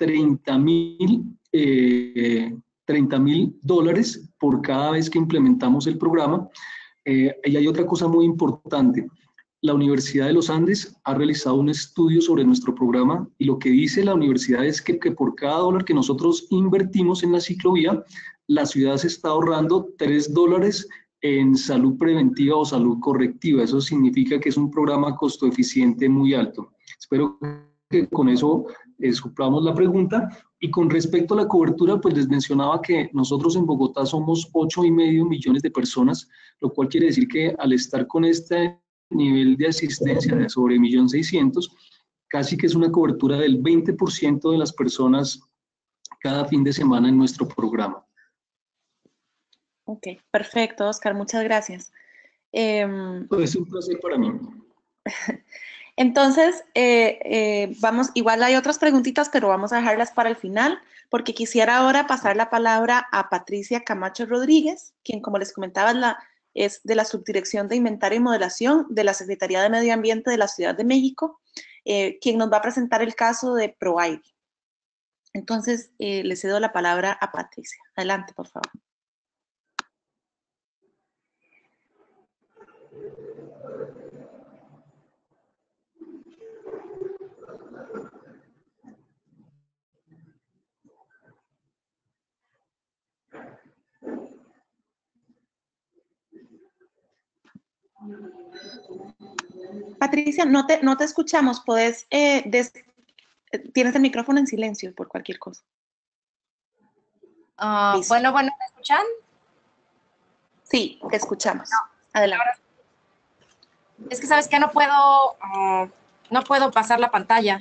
$30.000 por cada vez que implementamos el programa. Y hay otra cosa muy importante. La Universidad de los Andes ha realizado un estudio sobre nuestro programa y lo que dice la universidad es que por cada dólar que nosotros invertimos en la ciclovía, la ciudad se está ahorrando $3 en salud preventiva o salud correctiva. Eso significa que es un programa costo eficiente muy alto. Espero que con eso suplamos la pregunta. Y con respecto a la cobertura, pues les mencionaba que nosotros en Bogotá somos 8,5 millones de personas, lo cual quiere decir que al estar con este nivel de asistencia de sobre 1.600.000, casi que es una cobertura del 20% de las personas cada fin de semana en nuestro programa. Ok, perfecto, Oscar, muchas gracias. Es un placer para mí. Entonces, vamos, igual hay otras preguntitas, pero vamos a dejarlas para el final, porque quisiera ahora pasar la palabra a Patricia Camacho Rodríguez, quien, como les comentaba, es de la Subdirección de Inventario y Modelación de la Secretaría de Medio Ambiente de la Ciudad de México, quien nos va a presentar el caso de ProAire. Entonces, le cedo la palabra a Patricia. Adelante, por favor. Patricia, no te escuchamos. Tienes el micrófono en silencio por cualquier cosa. Bueno, ¿me escuchan? Sí, te escuchamos. Adelante. Es que, ¿sabes qué? No puedo pasar la pantalla.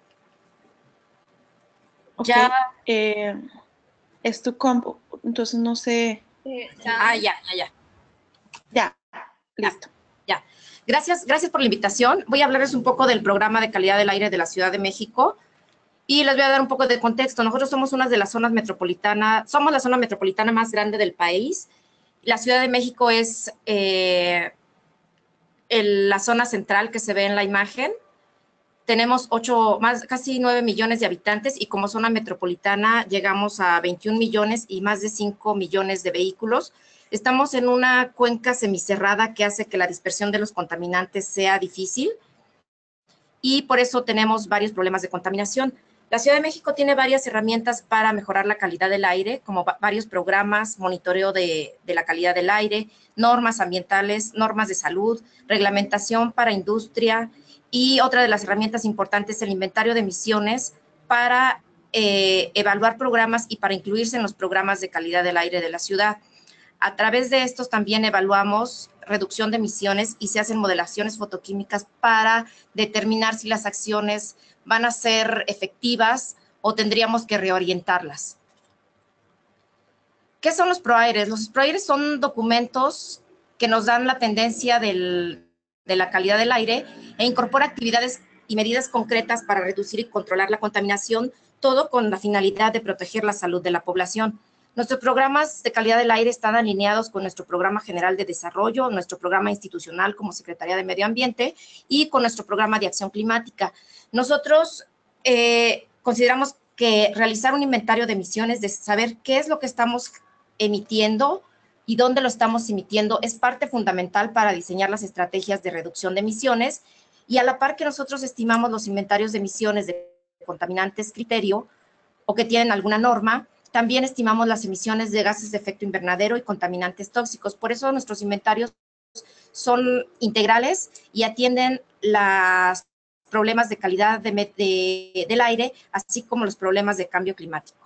Okay. Ya. Es tu compu, entonces no sé. Ya. Ya, listo. Ya. Gracias por la invitación. Voy a hablarles un poco del programa de calidad del aire de la Ciudad de México y les voy a dar un poco de contexto. Nosotros somos una de las zonas metropolitanas, somos la zona metropolitana más grande del país. La Ciudad de México es la zona central que se ve en la imagen. Tenemos casi 9 millones de habitantes y como zona metropolitana llegamos a 21 millones y más de 5 millones de vehículos. Estamos en una cuenca semicerrada que hace que la dispersión de los contaminantes sea difícil y por eso tenemos varios problemas de contaminación. La Ciudad de México tiene varias herramientas para mejorar la calidad del aire, como varios programas, monitoreo de la calidad del aire, normas ambientales, normas de salud, reglamentación para industria y otra de las herramientas importantes es el inventario de emisiones para evaluar programas y para incluirse en los programas de calidad del aire de la ciudad. A través de estos también evaluamos reducción de emisiones y se hacen modelaciones fotoquímicas para determinar si las acciones van a ser efectivas o tendríamos que reorientarlas. ¿Qué son los ProAires? Los ProAires son documentos que nos dan la tendencia de la calidad del aire e incorpora actividades y medidas concretas para reducir y controlar la contaminación, todo con la finalidad de proteger la salud de la población. Nuestros programas de calidad del aire están alineados con nuestro programa general de desarrollo, nuestro programa institucional como Secretaría de Medio Ambiente y con nuestro programa de acción climática. Nosotros consideramos que realizar un inventario de emisiones, de saber qué es lo que estamos emitiendo y dónde lo estamos emitiendo, es parte fundamental para diseñar las estrategias de reducción de emisiones. Y a la par que nosotros estimamos los inventarios de emisiones de contaminantes criterio o que tienen alguna norma, también estimamos las emisiones de gases de efecto invernadero y contaminantes tóxicos. Por eso nuestros inventarios son integrales y atienden los problemas de calidad del aire, así como los problemas de cambio climático.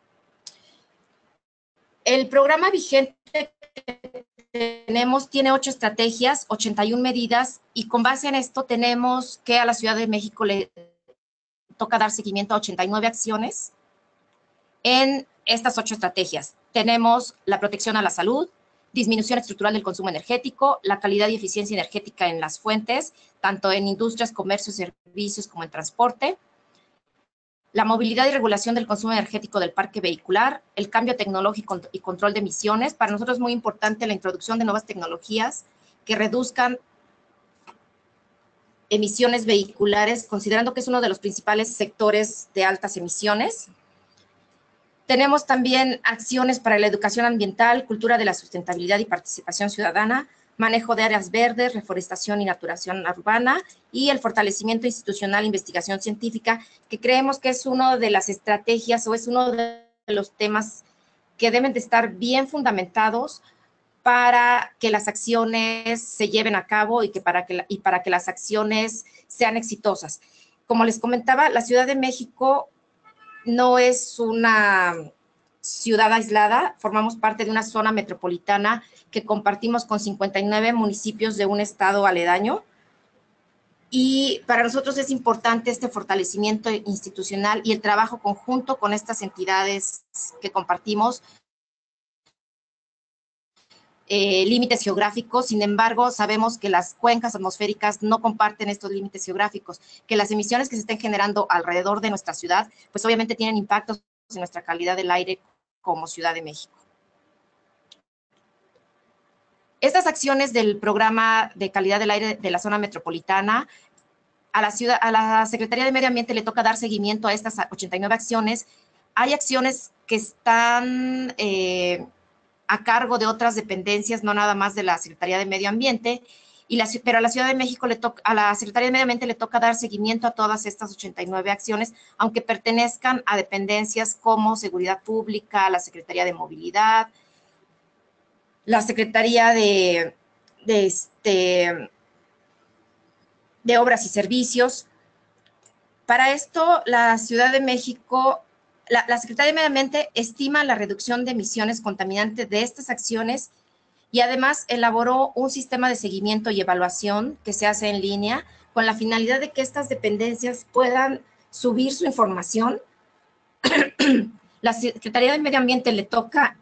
El programa vigente que tenemos tiene 8 estrategias, 81 medidas, y con base en esto tenemos que a la Ciudad de México le toca dar seguimiento a 89 acciones en estas 8 estrategias. Tenemos la protección a la salud, disminución estructural del consumo energético, la calidad y eficiencia energética en las fuentes, tanto en industrias, comercios, servicios como en transporte, la movilidad y regulación del consumo energético del parque vehicular, el cambio tecnológico y control de emisiones. Para nosotros es muy importante la introducción de nuevas tecnologías que reduzcan emisiones vehiculares, considerando que es uno de los principales sectores de altas emisiones. Tenemos también acciones para la educación ambiental, cultura de la sustentabilidad y participación ciudadana, manejo de áreas verdes, reforestación y naturación urbana y el fortalecimiento institucional e investigación científica, que creemos que es una de las estrategias o es uno de los temas que deben de estar bien fundamentados para que las acciones se lleven a cabo y para que las acciones sean exitosas. Como les comentaba, la Ciudad de México no es una ciudad aislada, formamos parte de una zona metropolitana que compartimos con 59 municipios de un estado aledaño, y para nosotros es importante este fortalecimiento institucional y el trabajo conjunto con estas entidades que compartimos límites geográficos. Sin embargo, sabemos que las cuencas atmosféricas no comparten estos límites geográficos, que las emisiones que se estén generando alrededor de nuestra ciudad, pues obviamente tienen impactos en nuestra calidad del aire como Ciudad de México. Estas acciones del programa de calidad del aire de la zona metropolitana, a la Secretaría de Medio Ambiente le toca dar seguimiento a estas 89 acciones. Hay acciones que están a cargo de otras dependencias, no nada más de la Secretaría de Medio Ambiente, pero a la Ciudad de México a la Secretaría de Medio Ambiente le toca dar seguimiento a todas estas 89 acciones, aunque pertenezcan a dependencias como Seguridad Pública, la Secretaría de Movilidad, la Secretaría de Obras y Servicios. Para esto, la Ciudad de México, la Secretaría de Medio Ambiente estima la reducción de emisiones contaminantes de estas acciones y además elaboró un sistema de seguimiento y evaluación que se hace en línea con la finalidad de que estas dependencias puedan subir su información. La Secretaría de Medio Ambiente le toca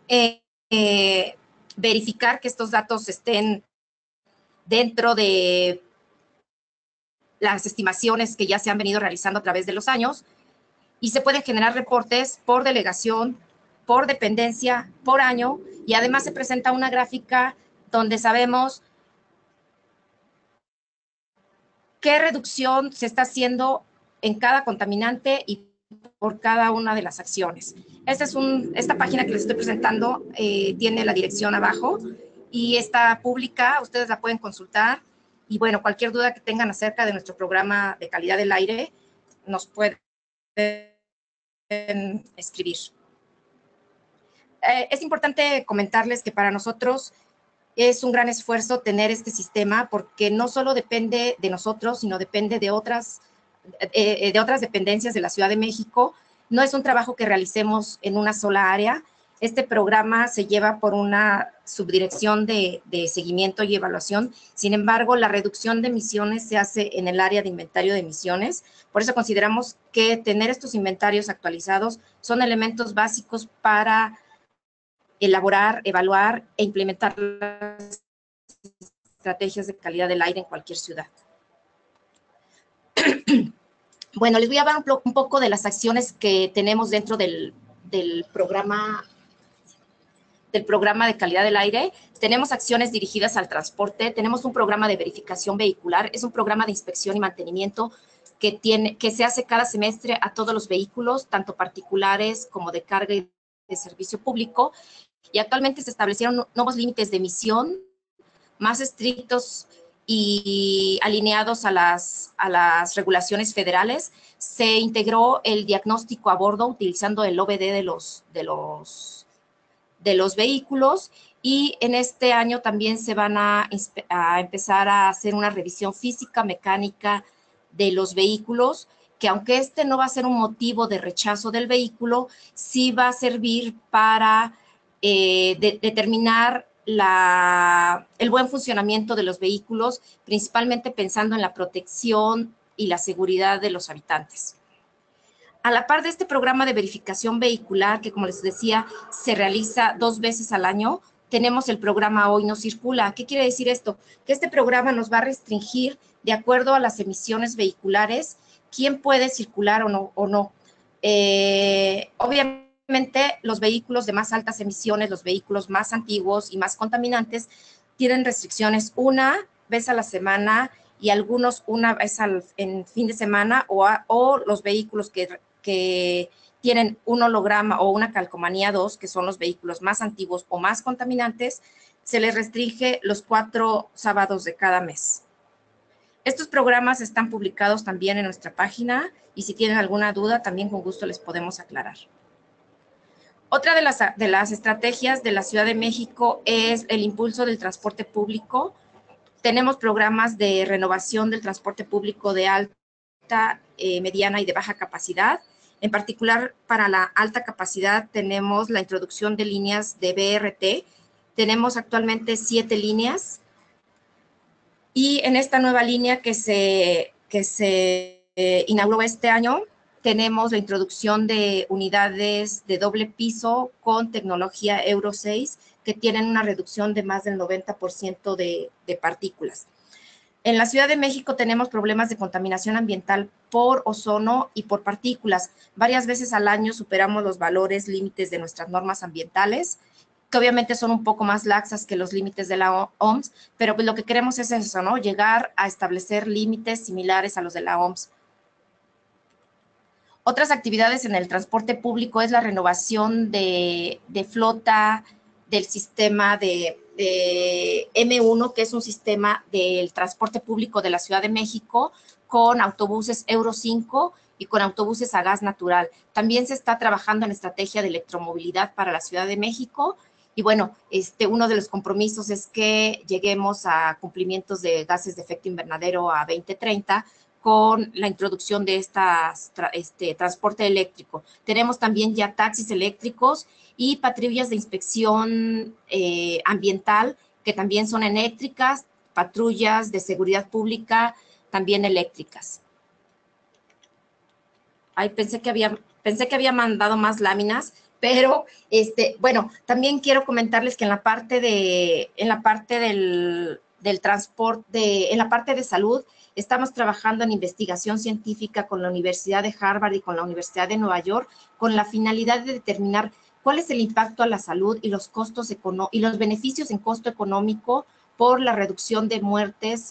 verificar que estos datos estén dentro de las estimaciones que ya se han venido realizando a través de los años, y se pueden generar reportes por delegación, por dependencia, por año, y además se presenta una gráfica donde sabemos qué reducción se está haciendo en cada contaminante y por cada una de las acciones. Esta página que les estoy presentando tiene la dirección abajo y está pública, ustedes la pueden consultar, y bueno, cualquier duda que tengan acerca de nuestro programa de calidad del aire nos pueden escribir. Es importante comentarles que para nosotros es un gran esfuerzo tener este sistema, porque no solo depende de nosotros, sino depende de otras dependencias de la Ciudad de México. No es un trabajo que realicemos en una sola área. Este programa se lleva por una subdirección de seguimiento y evaluación. Sin embargo, la reducción de emisiones se hace en el área de inventario de emisiones. Por eso consideramos que tener estos inventarios actualizados son elementos básicos para elaborar, evaluar e implementar las estrategias de calidad del aire en cualquier ciudad. Bueno, les voy a hablar un poco de las acciones que tenemos dentro del programa del programa de calidad del aire. Tenemos acciones dirigidas al transporte, tenemos un programa de verificación vehicular, es un programa de inspección y mantenimiento que se hace cada semestre a todos los vehículos, tanto particulares como de carga y de servicio público, y actualmente se establecieron nuevos límites de emisión más estrictos y alineados a las regulaciones federales. Se integró el diagnóstico a bordo utilizando el OBD de los vehículos, y en este año también se van a empezar a hacer una revisión física, mecánica de los vehículos, que aunque este no va a ser un motivo de rechazo del vehículo, sí va a servir para determinar el buen funcionamiento de los vehículos, principalmente pensando en la protección y la seguridad de los habitantes. A la par de este programa de verificación vehicular, que como les decía, se realiza 2 veces al año, tenemos el programa Hoy No Circula. ¿Qué quiere decir esto? Que este programa nos va a restringir, de acuerdo a las emisiones vehiculares, quién puede circular o no. Obviamente, los vehículos de más altas emisiones, los vehículos más antiguos y más contaminantes, tienen restricciones una vez a la semana y algunos una vez en fin de semana, o los vehículos que tienen un holograma o una calcomanía 2, que son los vehículos más antiguos o más contaminantes, se les restringe los 4 sábados de cada mes. Estos programas están publicados también en nuestra página, y si tienen alguna duda, también con gusto les podemos aclarar. Otra de las estrategias de la Ciudad de México es el impulso del transporte público. Tenemos programas de renovación del transporte público de alta, mediana y de baja capacidad. En particular, para la alta capacidad tenemos la introducción de líneas de BRT. Tenemos actualmente 7 líneas. Y en esta nueva línea que se inauguró este año, tenemos la introducción de unidades de doble piso con tecnología Euro 6, que tienen una reducción de más del 90% de partículas. En la Ciudad de México tenemos problemas de contaminación ambiental por ozono y por partículas. Varias veces al año superamos los valores límites de nuestras normas ambientales, que obviamente son un poco más laxas que los límites de la OMS, pero pues lo que queremos es eso, ¿no? Llegar a establecer límites similares a los de la OMS. Otras actividades en el transporte público es la renovación de flota del sistema de M1, que es un sistema del transporte público de la Ciudad de México, con autobuses Euro 5 y con autobuses a gas natural. También se está trabajando en estrategia de electromovilidad para la Ciudad de México. Y bueno, uno de los compromisos es que lleguemos a cumplimientos de gases de efecto invernadero a 2030 con la introducción de transporte eléctrico. Tenemos también ya taxis eléctricos y patrullas de inspección ambiental, que también son eléctricas, patrullas de seguridad pública también eléctricas. Ay, pensé que había mandado más láminas, pero bueno, también quiero comentarles que en la parte del transporte, en la parte de salud, estamos trabajando en investigación científica con la Universidad de Harvard y con la Universidad de Nueva York, con la finalidad de determinar cuál es el impacto a la salud y los costos y los beneficios en costo económico por la reducción de muertes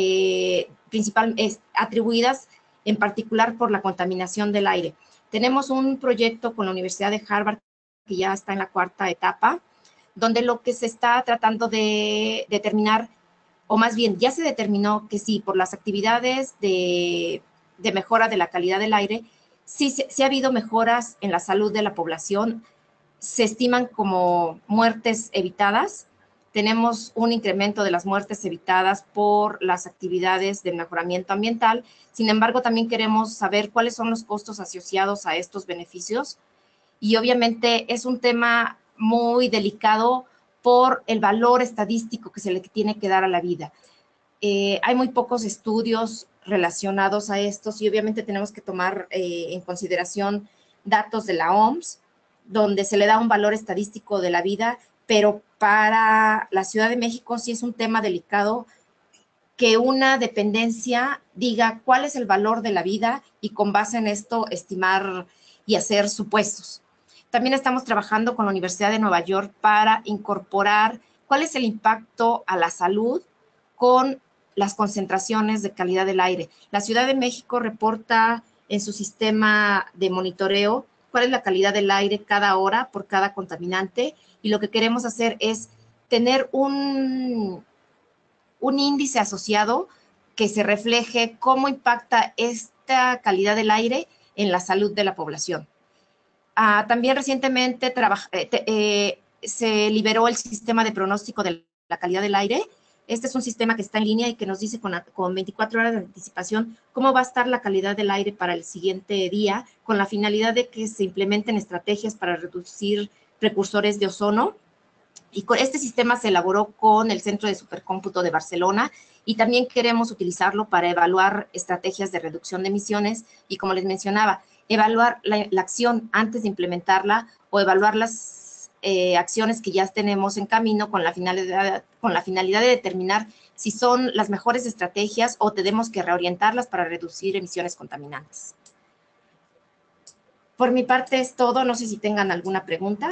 atribuidas en particular por la contaminación del aire. Tenemos un proyecto con la Universidad de Harvard que ya está en la 4ª etapa, donde lo que se está tratando de determinar, o más bien ya se determinó que sí, por las actividades de mejora de la calidad del aire, sí ha habido mejoras en la salud de la población. Se estiman como muertes evitadas. Tenemos un incremento de las muertes evitadas por las actividades de mejoramiento ambiental. Sin embargo, también queremos saber cuáles son los costos asociados a estos beneficios. Y obviamente es un tema muy delicado por el valor estadístico que se le tiene que dar a la vida. Hay muy pocos estudios relacionados a estos y obviamente tenemos que tomar en consideración datos de la OMS, donde se le da un valor estadístico de la vida, pero para la Ciudad de México sí es un tema delicado que una dependencia diga cuál es el valor de la vida y con base en esto estimar y hacer supuestos. También estamos trabajando con la Universidad de Nueva York para incorporar cuál es el impacto a la salud con las concentraciones de calidad del aire. La Ciudad de México reporta en su sistema de monitoreo cuál es la calidad del aire cada hora por cada contaminante, y lo que queremos hacer es tener un índice asociado que se refleje cómo impacta esta calidad del aire en la salud de la población. También recientemente se liberó el sistema de pronóstico de la calidad del aire. Este es un sistema que está en línea y que nos dice con 24 horas de anticipación cómo va a estar la calidad del aire para el siguiente día, con la finalidad de que se implementen estrategias para reducir precursores de ozono. Y este sistema se elaboró con el Centro de Supercómputo de Barcelona, y también queremos utilizarlo para evaluar estrategias de reducción de emisiones y, como les mencionaba, evaluar la acción antes de implementarla, o evaluar las acciones que ya tenemos en camino con la finalidad de determinar si son las mejores estrategias o tenemos que reorientarlas para reducir emisiones contaminantes. Por mi parte es todo. No sé si tengan alguna pregunta.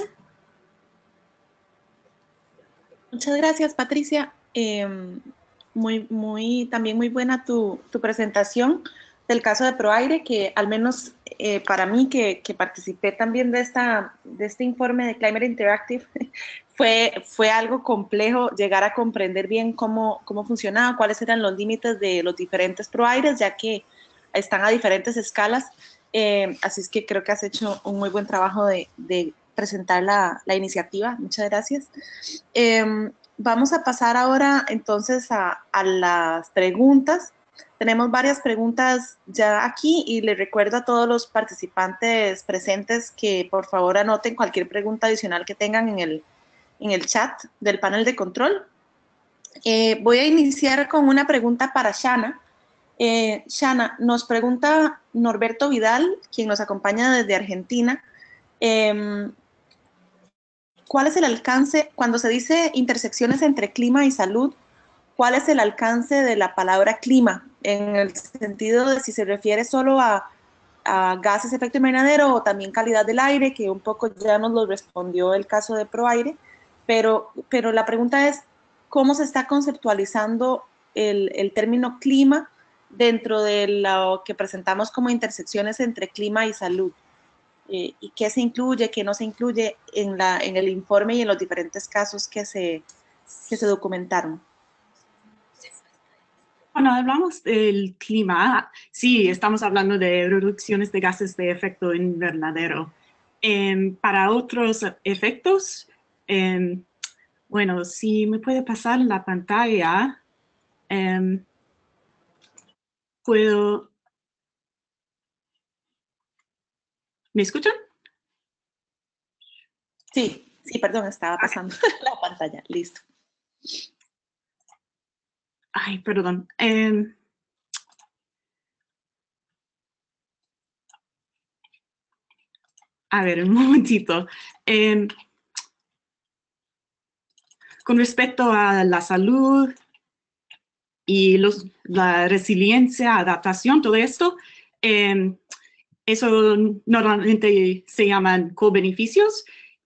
Muchas gracias, Patricia. También muy buena tu presentación del caso de ProAire, que al menos para mí, que participé también de este informe de Climate Interactive, fue algo complejo llegar a comprender bien cómo funcionaba, cuáles eran los límites de los diferentes ProAires, ya que están a diferentes escalas. Así es que creo que has hecho un muy buen trabajo de presentar la iniciativa. Muchas gracias. Vamos a pasar ahora entonces a las preguntas. Tenemos varias preguntas ya aquí, y les recuerdo a todos los participantes presentes que por favor anoten cualquier pregunta adicional que tengan en el chat del panel de control. Voy a iniciar con una pregunta para Shana. Shana, nos pregunta Norberto Vidal, quien nos acompaña desde Argentina. ¿Cuál es el alcance, cuando se dice intersecciones entre clima y salud, cuál es el alcance de la palabra clima? En el sentido de si se refiere solo a gases de efecto invernadero o también calidad del aire, que un poco ya nos lo respondió el caso de ProAire, pero la pregunta es, ¿cómo se está conceptualizando el término clima dentro de lo que presentamos como intersecciones entre clima y salud? Y qué se incluye, qué no se incluye en el informe y en los diferentes casos que se documentaron. Cuando hablamos del clima, sí, estamos hablando de reducciones de gases de efecto invernadero. Para otros efectos, bueno, si me puede pasar la pantalla, puedo... ¿Me escuchan? Sí, perdón, estaba pasando la pantalla. Listo. Ay, perdón. A ver, un momentito. Con respecto a la salud y la resiliencia, adaptación, todo esto, eso normalmente se llaman co-beneficios.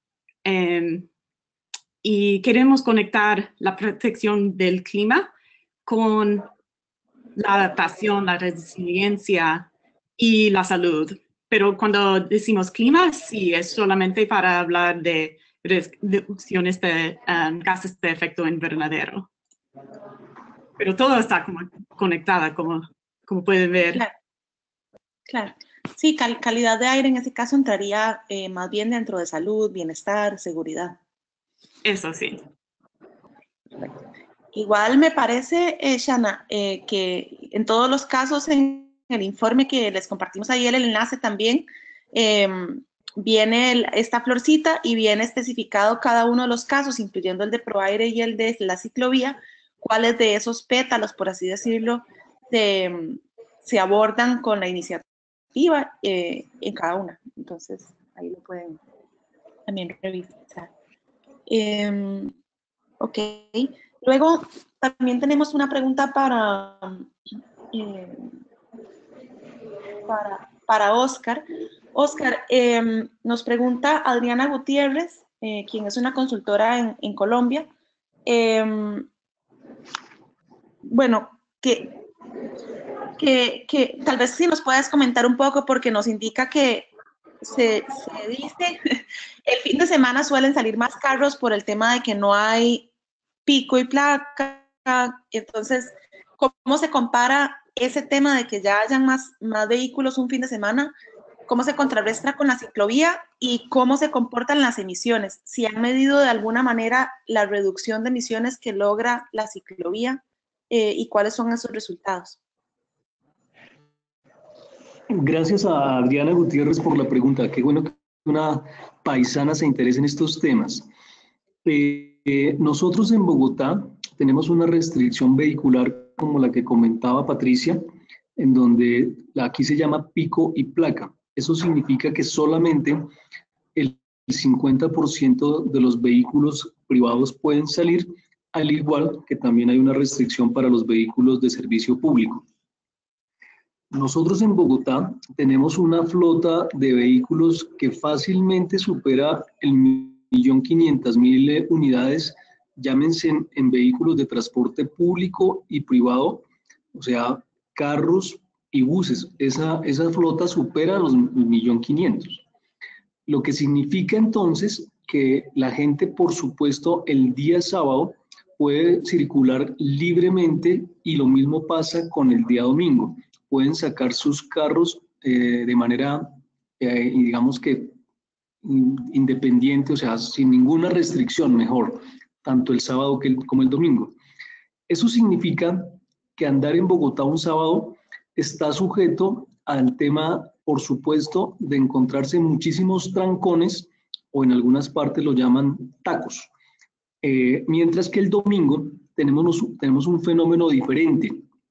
Y queremos conectar la protección del clima con la adaptación, la resiliencia y la salud. Pero cuando decimos clima, sí, es solamente para hablar de reducciones de gases de efecto invernadero. Pero todo está como conectado, como pueden ver. Claro. Sí, calidad de aire en ese caso entraría más bien dentro de salud, bienestar, seguridad. Eso sí. Perfecto. Igual me parece, Shana, que en todos los casos en el informe que les compartimos ahí, el enlace también, viene esta florcita y viene especificado cada uno de los casos, incluyendo el de ProAire y el de la ciclovía, cuáles de esos pétalos, por así decirlo, se abordan con la iniciativa en cada una. Entonces, ahí lo pueden también revisar. Ok. Luego, también tenemos una pregunta para Oscar. Oscar, nos pregunta Adriana Gutiérrez, quien es una consultora en Colombia. Bueno, que tal vez si nos puedas comentar un poco, porque nos indica que se dice, el fin de semana suelen salir más carros por el tema de que no hay pico y placa. Entonces, ¿cómo se compara ese tema de que ya hayan más vehículos un fin de semana? ¿Cómo se contrarresta con la ciclovía y cómo se comportan las emisiones? Si han medido de alguna manera la reducción de emisiones que logra la ciclovía y cuáles son esos resultados. Gracias a Adriana Gutiérrez por la pregunta. Qué bueno que una paisana se interese en estos temas. Nosotros en Bogotá tenemos una restricción vehicular como la que comentaba Patricia, en donde aquí se llama pico y placa. Eso significa que solamente el 50% de los vehículos privados pueden salir, al igual que también hay una restricción para los vehículos de servicio público. Nosotros en Bogotá tenemos una flota de vehículos que fácilmente supera el 1.500.000 unidades, llámense en vehículos de transporte público y privado, o sea, carros y buses. Esa flota supera los 1.500.000. Lo que significa entonces que la gente, por supuesto, el día sábado puede circular libremente y lo mismo pasa con el día domingo. Pueden sacar sus carros de manera, digamos que independiente, o sea, sin ninguna restricción, mejor, tanto el sábado como el domingo. Eso significa que andar en Bogotá un sábado está sujeto al tema, por supuesto, de encontrarse muchísimos trancones, o en algunas partes lo llaman tacos. Mientras que el domingo tenemos un fenómeno diferente,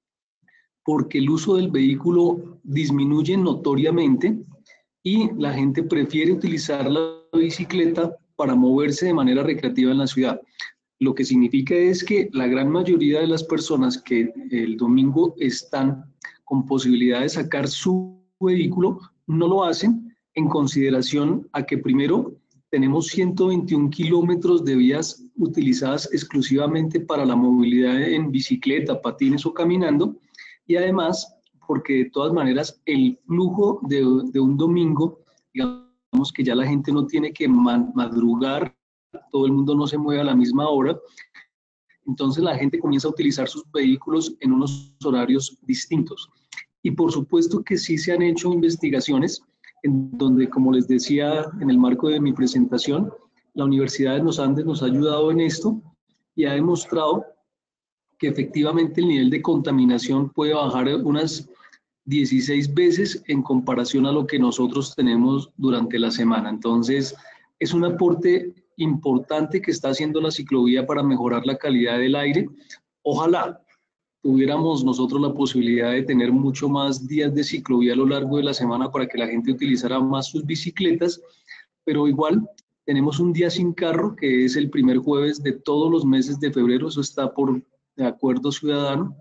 porque el uso del vehículo disminuye notoriamente y la gente prefiere utilizar la bicicleta para moverse de manera recreativa en la ciudad. Lo que significa es que la gran mayoría de las personas que el domingo están con posibilidad de sacar su vehículo no lo hacen en consideración a que primero tenemos 121 kilómetros de vías utilizadas exclusivamente para la movilidad en bicicleta, patines o caminando, y además porque de todas maneras el flujo de un domingo, digamos que ya la gente no tiene que madrugar, todo el mundo no se mueve a la misma hora, entonces la gente comienza a utilizar sus vehículos en unos horarios distintos. Y por supuesto que sí se han hecho investigaciones en donde, como les decía en el marco de mi presentación, la Universidad de los Andes nos ha ayudado en esto y ha demostrado que efectivamente el nivel de contaminación puede bajar unas 16 veces en comparación a lo que nosotros tenemos durante la semana. Entonces, es un aporte importante que está haciendo la ciclovía para mejorar la calidad del aire. Ojalá tuviéramos nosotros la posibilidad de tener mucho más días de ciclovía a lo largo de la semana para que la gente utilizara más sus bicicletas, pero igual tenemos un día sin carro, que es el primer jueves de todos los meses de febrero, eso está por acuerdo ciudadano,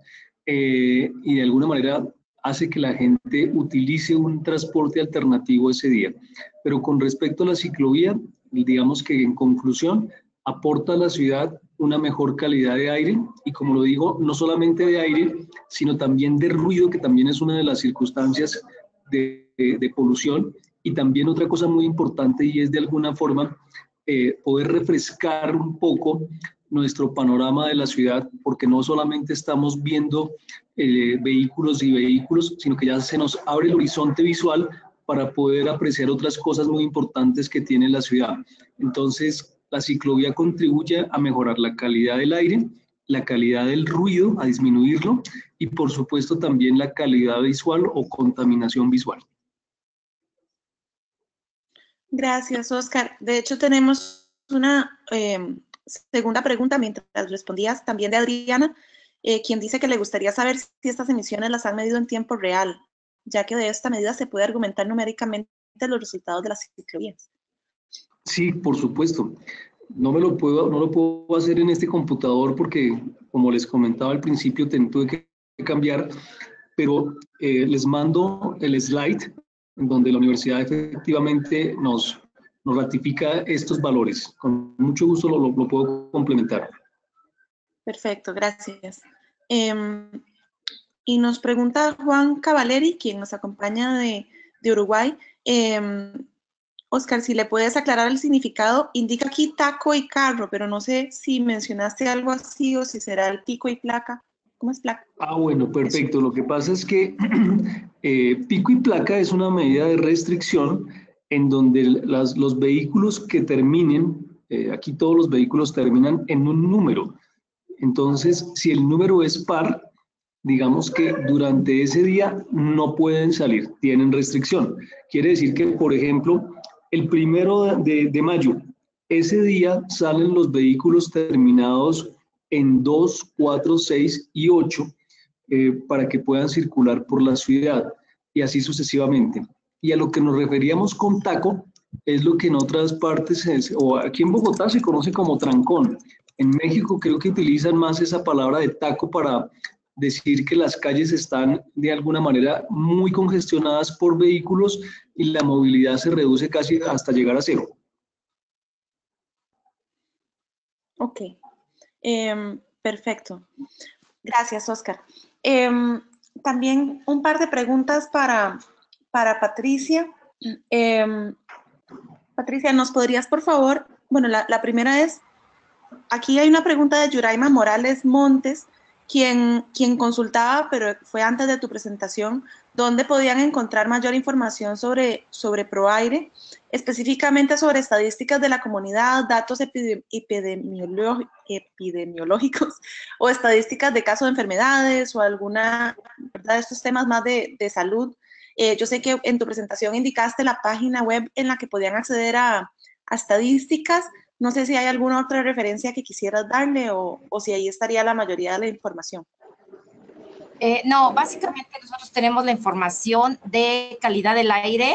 y de alguna manera hace que la gente utilice un transporte alternativo ese día. Pero con respecto a la ciclovía, digamos que en conclusión, aporta a la ciudad una mejor calidad de aire y, como lo digo, no solamente de aire, sino también de ruido, que también es una de las circunstancias de polución. Y también otra cosa muy importante, y es de alguna forma poder refrescar un poco nuestro panorama de la ciudad, porque no solamente estamos viendo vehículos y vehículos, sino que ya se nos abre el horizonte visual para poder apreciar otras cosas muy importantes que tiene la ciudad. Entonces, la ciclovía contribuye a mejorar la calidad del aire, la calidad del ruido, a disminuirlo, y por supuesto también la calidad visual o contaminación visual. Gracias, Oscar. De hecho, tenemos una segunda pregunta mientras respondías, también de Adriana, quien dice que le gustaría saber si estas emisiones las han medido en tiempo real, ya que de esta medida se puede argumentar numéricamente los resultados de las ciclovías. Sí, por supuesto. No lo puedo hacer en este computador porque, como les comentaba al principio, tuve que cambiar, pero les mando el slide en donde la universidad efectivamente nos ratifica estos valores. Con mucho gusto lo puedo complementar. Perfecto, gracias. Y nos pregunta Juan Cavaleri, quien nos acompaña de Uruguay. Oscar, si le puedes aclarar el significado, indica aquí taco y carro, pero no sé si mencionaste algo así o si será el pico y placa. ¿Cómo es placa? Ah, bueno, perfecto. Lo que pasa es que pico y placa es una medida de restricción en donde los vehículos que terminen, aquí todos los vehículos terminan en un número. Entonces, si el número es par, digamos que durante ese día no pueden salir, tienen restricción. Quiere decir que, por ejemplo, el 1 de mayo, ese día salen los vehículos terminados en 2, 4, 6 y 8 para que puedan circular por la ciudad y así sucesivamente. Y a lo que nos referíamos con taco es lo que en otras partes, o aquí en Bogotá se conoce como trancón. En México creo que utilizan más esa palabra de taco para decir que las calles están de alguna manera muy congestionadas por vehículos y la movilidad se reduce casi hasta llegar a cero. Ok, perfecto. Gracias, Oscar. También un par de preguntas para Patricia. Patricia, ¿nos podrías, por favor? Bueno, la primera es, aquí hay una pregunta de Yuraima Morales Montes, quien consultaba, pero fue antes de tu presentación, ¿dónde podían encontrar mayor información sobre ProAire, específicamente sobre estadísticas de la comunidad, datos epidemiológicos o estadísticas de casos de enfermedades o alguna, ¿verdad? Estos temas más de salud? Yo sé que en tu presentación indicaste la página web en la que podían acceder a estadísticas. No sé si hay alguna otra referencia que quisieras darle o si ahí estaría la mayoría de la información. No, básicamente nosotros tenemos la información de calidad del aire.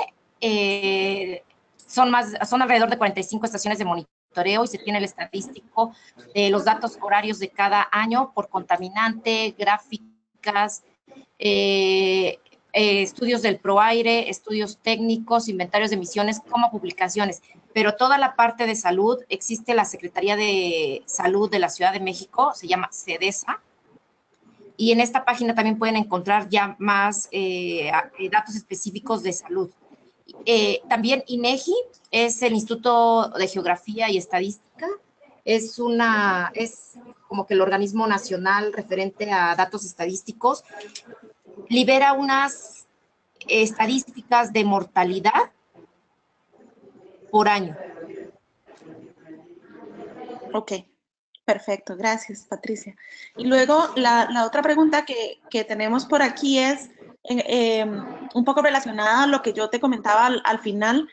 Son alrededor de 45 estaciones de monitoreo y se tiene el estadístico de los datos horarios de cada año por contaminante, gráficas, estudios del ProAire, estudios técnicos, inventarios de emisiones como publicaciones. Pero toda la parte de salud, existe la Secretaría de Salud de la Ciudad de México, se llama CEDESA, y en esta página también pueden encontrar ya más datos específicos de salud. También INEGI es el Instituto de Geografía y Estadística, es como que el organismo nacional referente a datos estadísticos, libera unas estadísticas de mortalidad por año. Ok, perfecto, gracias, Patricia. Y luego la otra pregunta que tenemos por aquí es un poco relacionada a lo que yo te comentaba al final,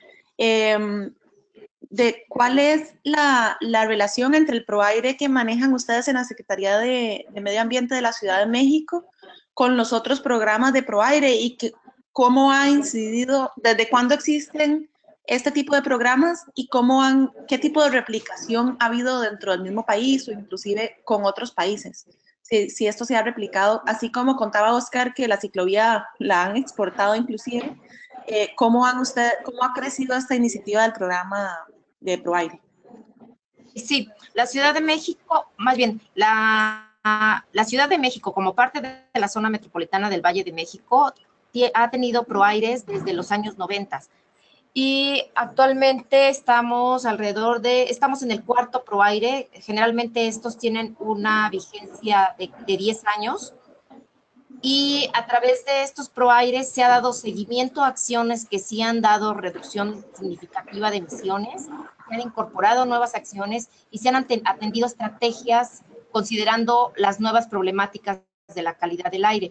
de cuál es la relación entre el ProAire que manejan ustedes en la Secretaría de Medio Ambiente de la Ciudad de México con los otros programas de ProAire y cómo ha incidido, desde cuándo existen este tipo de programas y qué tipo de replicación ha habido dentro del mismo país o inclusive con otros países. Si esto se ha replicado, así como contaba Oscar que la ciclovía la han exportado inclusive, ¿cómo ha crecido esta iniciativa del programa de ProAire? Sí, la Ciudad de México, más bien, la Ciudad de México como parte de la zona metropolitana del Valle de México ha tenido ProAires desde los años 90 y actualmente estamos en el 4º ProAire. Generalmente estos tienen una vigencia de 10 años y a través de estos ProAires se ha dado seguimiento a acciones que sí han dado reducción significativa de emisiones, se han incorporado nuevas acciones y se han atendido estrategias considerando las nuevas problemáticas de la calidad del aire.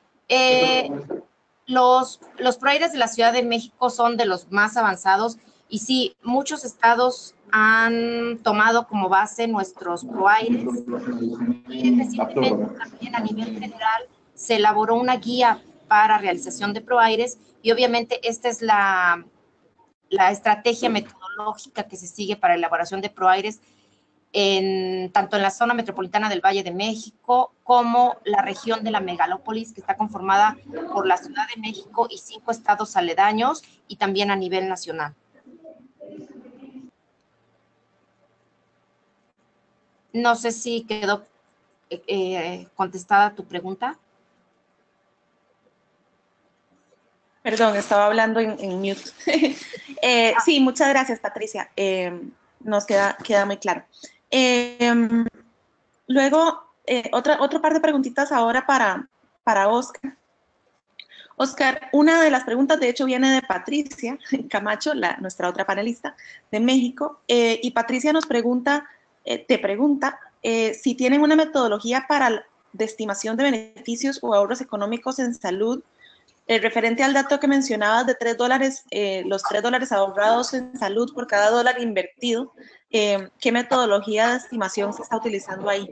Los ProAires de la Ciudad de México son de los más avanzados y sí, muchos estados han tomado como base nuestros ProAires y recientemente también a nivel general se elaboró una guía para realización de ProAires y obviamente esta es la estrategia metodológica que se sigue para elaboración de ProAires. tanto en la zona metropolitana del Valle de México como la región de la megalópolis, que está conformada por la Ciudad de México y 5 estados aledaños, y también a nivel nacional. No sé si quedó contestada tu pregunta. Perdón, estaba hablando en mute. Sí, muchas gracias, Patricia. Nos queda muy claro. Luego, otro par de preguntitas ahora para Oscar. Oscar, una de las preguntas, de hecho, viene de Patricia Camacho, nuestra otra panelista de México, y Patricia nos pregunta, te pregunta, si tienen una metodología de estimación de beneficios o ahorros económicos en salud, referente al dato que mencionabas de $3, los $3 ahorrados en salud por cada dólar invertido, ¿qué metodología de estimación se está utilizando ahí?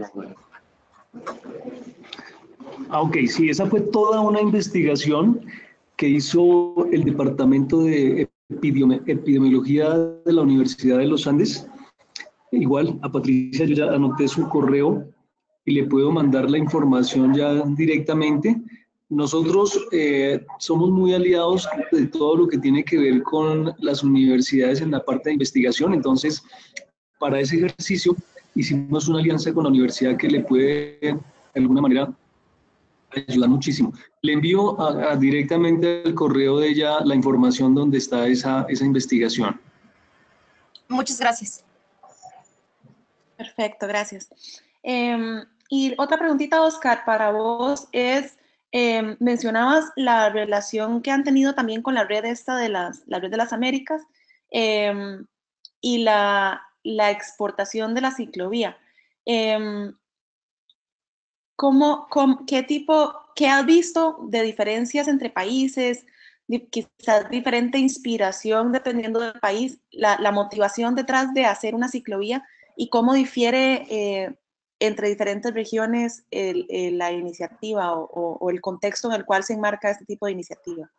Ok, sí, esa fue toda una investigación que hizo el Departamento de Epidemiología de la Universidad de los Andes. Igual, a Patricia yo ya anoté su correo y le puedo mandar la información ya directamente. Nosotros somos muy aliados de todo lo que tiene que ver con las universidades en la parte de investigación, entonces para ese ejercicio hicimos una alianza con la universidad que le puede de alguna manera ayudar muchísimo. Le envío directamente al correo de ella la información donde está esa investigación. Muchas gracias. Perfecto, gracias. Y otra preguntita, Oscar, para vos es, mencionabas la relación que han tenido también con la red la red de las Américas y la exportación de la ciclovía. ¿Qué has visto de diferencias entre países? Quizás diferente inspiración dependiendo del país, la motivación detrás de hacer una ciclovía y cómo difiere entre diferentes regiones la iniciativa o el contexto en el cual se enmarca este tipo de iniciativa.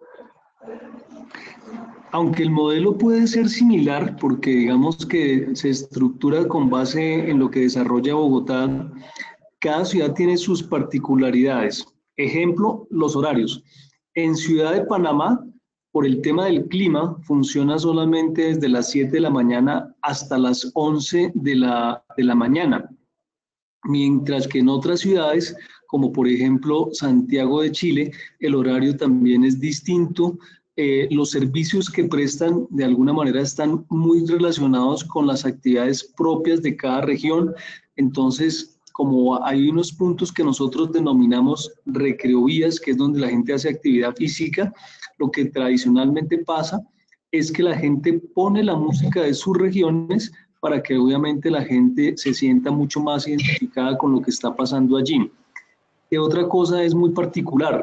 Aunque el modelo puede ser similar, porque digamos que se estructura con base en lo que desarrolla Bogotá, cada ciudad tiene sus particularidades. Ejemplo, los horarios. En Ciudad de Panamá, por el tema del clima, funciona solamente desde las 7 de la mañana hasta las 11 de la mañana. Mientras que en otras ciudades, como por ejemplo Santiago de Chile, el horario también es distinto. Los servicios que prestan de alguna manera están muy relacionados con las actividades propias de cada región. Entonces, como hay unos puntos que nosotros denominamos recreovías, que es donde la gente hace actividad física, lo que tradicionalmente pasa es que la gente pone la música de sus regiones para que obviamente la gente se sienta mucho más identificada con lo que está pasando allí. Y otra cosa es muy particular.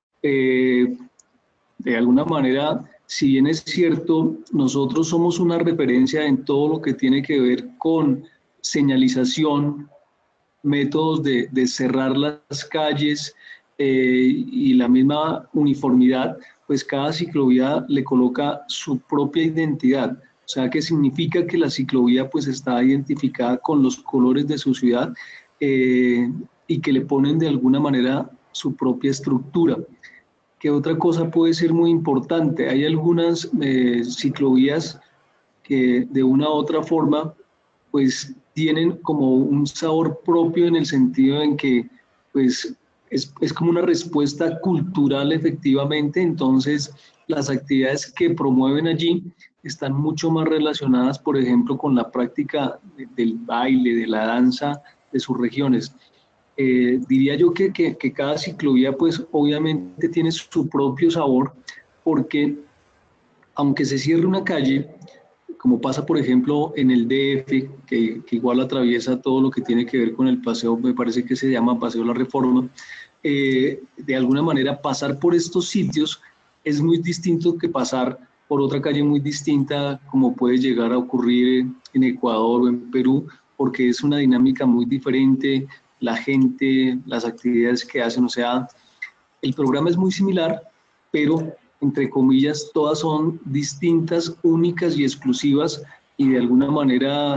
De alguna manera, si bien es cierto, nosotros somos una referencia en todo lo que tiene que ver con señalización, métodos de cerrar las calles y la misma uniformidad, pues cada ciclovía le coloca su propia identidad. O sea, que significa que la ciclovía pues está identificada con los colores de su ciudad y que le ponen de alguna manera su propia estructura. ¿Qué otra cosa puede ser muy importante? Hay algunas ciclovías que de una u otra forma pues tienen como un sabor propio en el sentido en que pues es como una respuesta cultural efectivamente, entonces las actividades que promueven allí están mucho más relacionadas, por ejemplo, con la práctica del baile, de la danza de sus regiones. Diría yo que cada ciclovía pues obviamente tiene su propio sabor, porque aunque se cierre una calle, como pasa por ejemplo en el DF, que igual atraviesa todo lo que tiene que ver con el paseo, me parece que se llama Paseo La Reforma, de alguna manera pasar por estos sitios es muy distinto que pasar por otra calle muy distinta, como puede llegar a ocurrir en Ecuador o en Perú, porque es una dinámica muy diferente, la gente, las actividades que hacen, o sea, el programa es muy similar, pero entre comillas, todas son distintas, únicas y exclusivas, y de alguna manera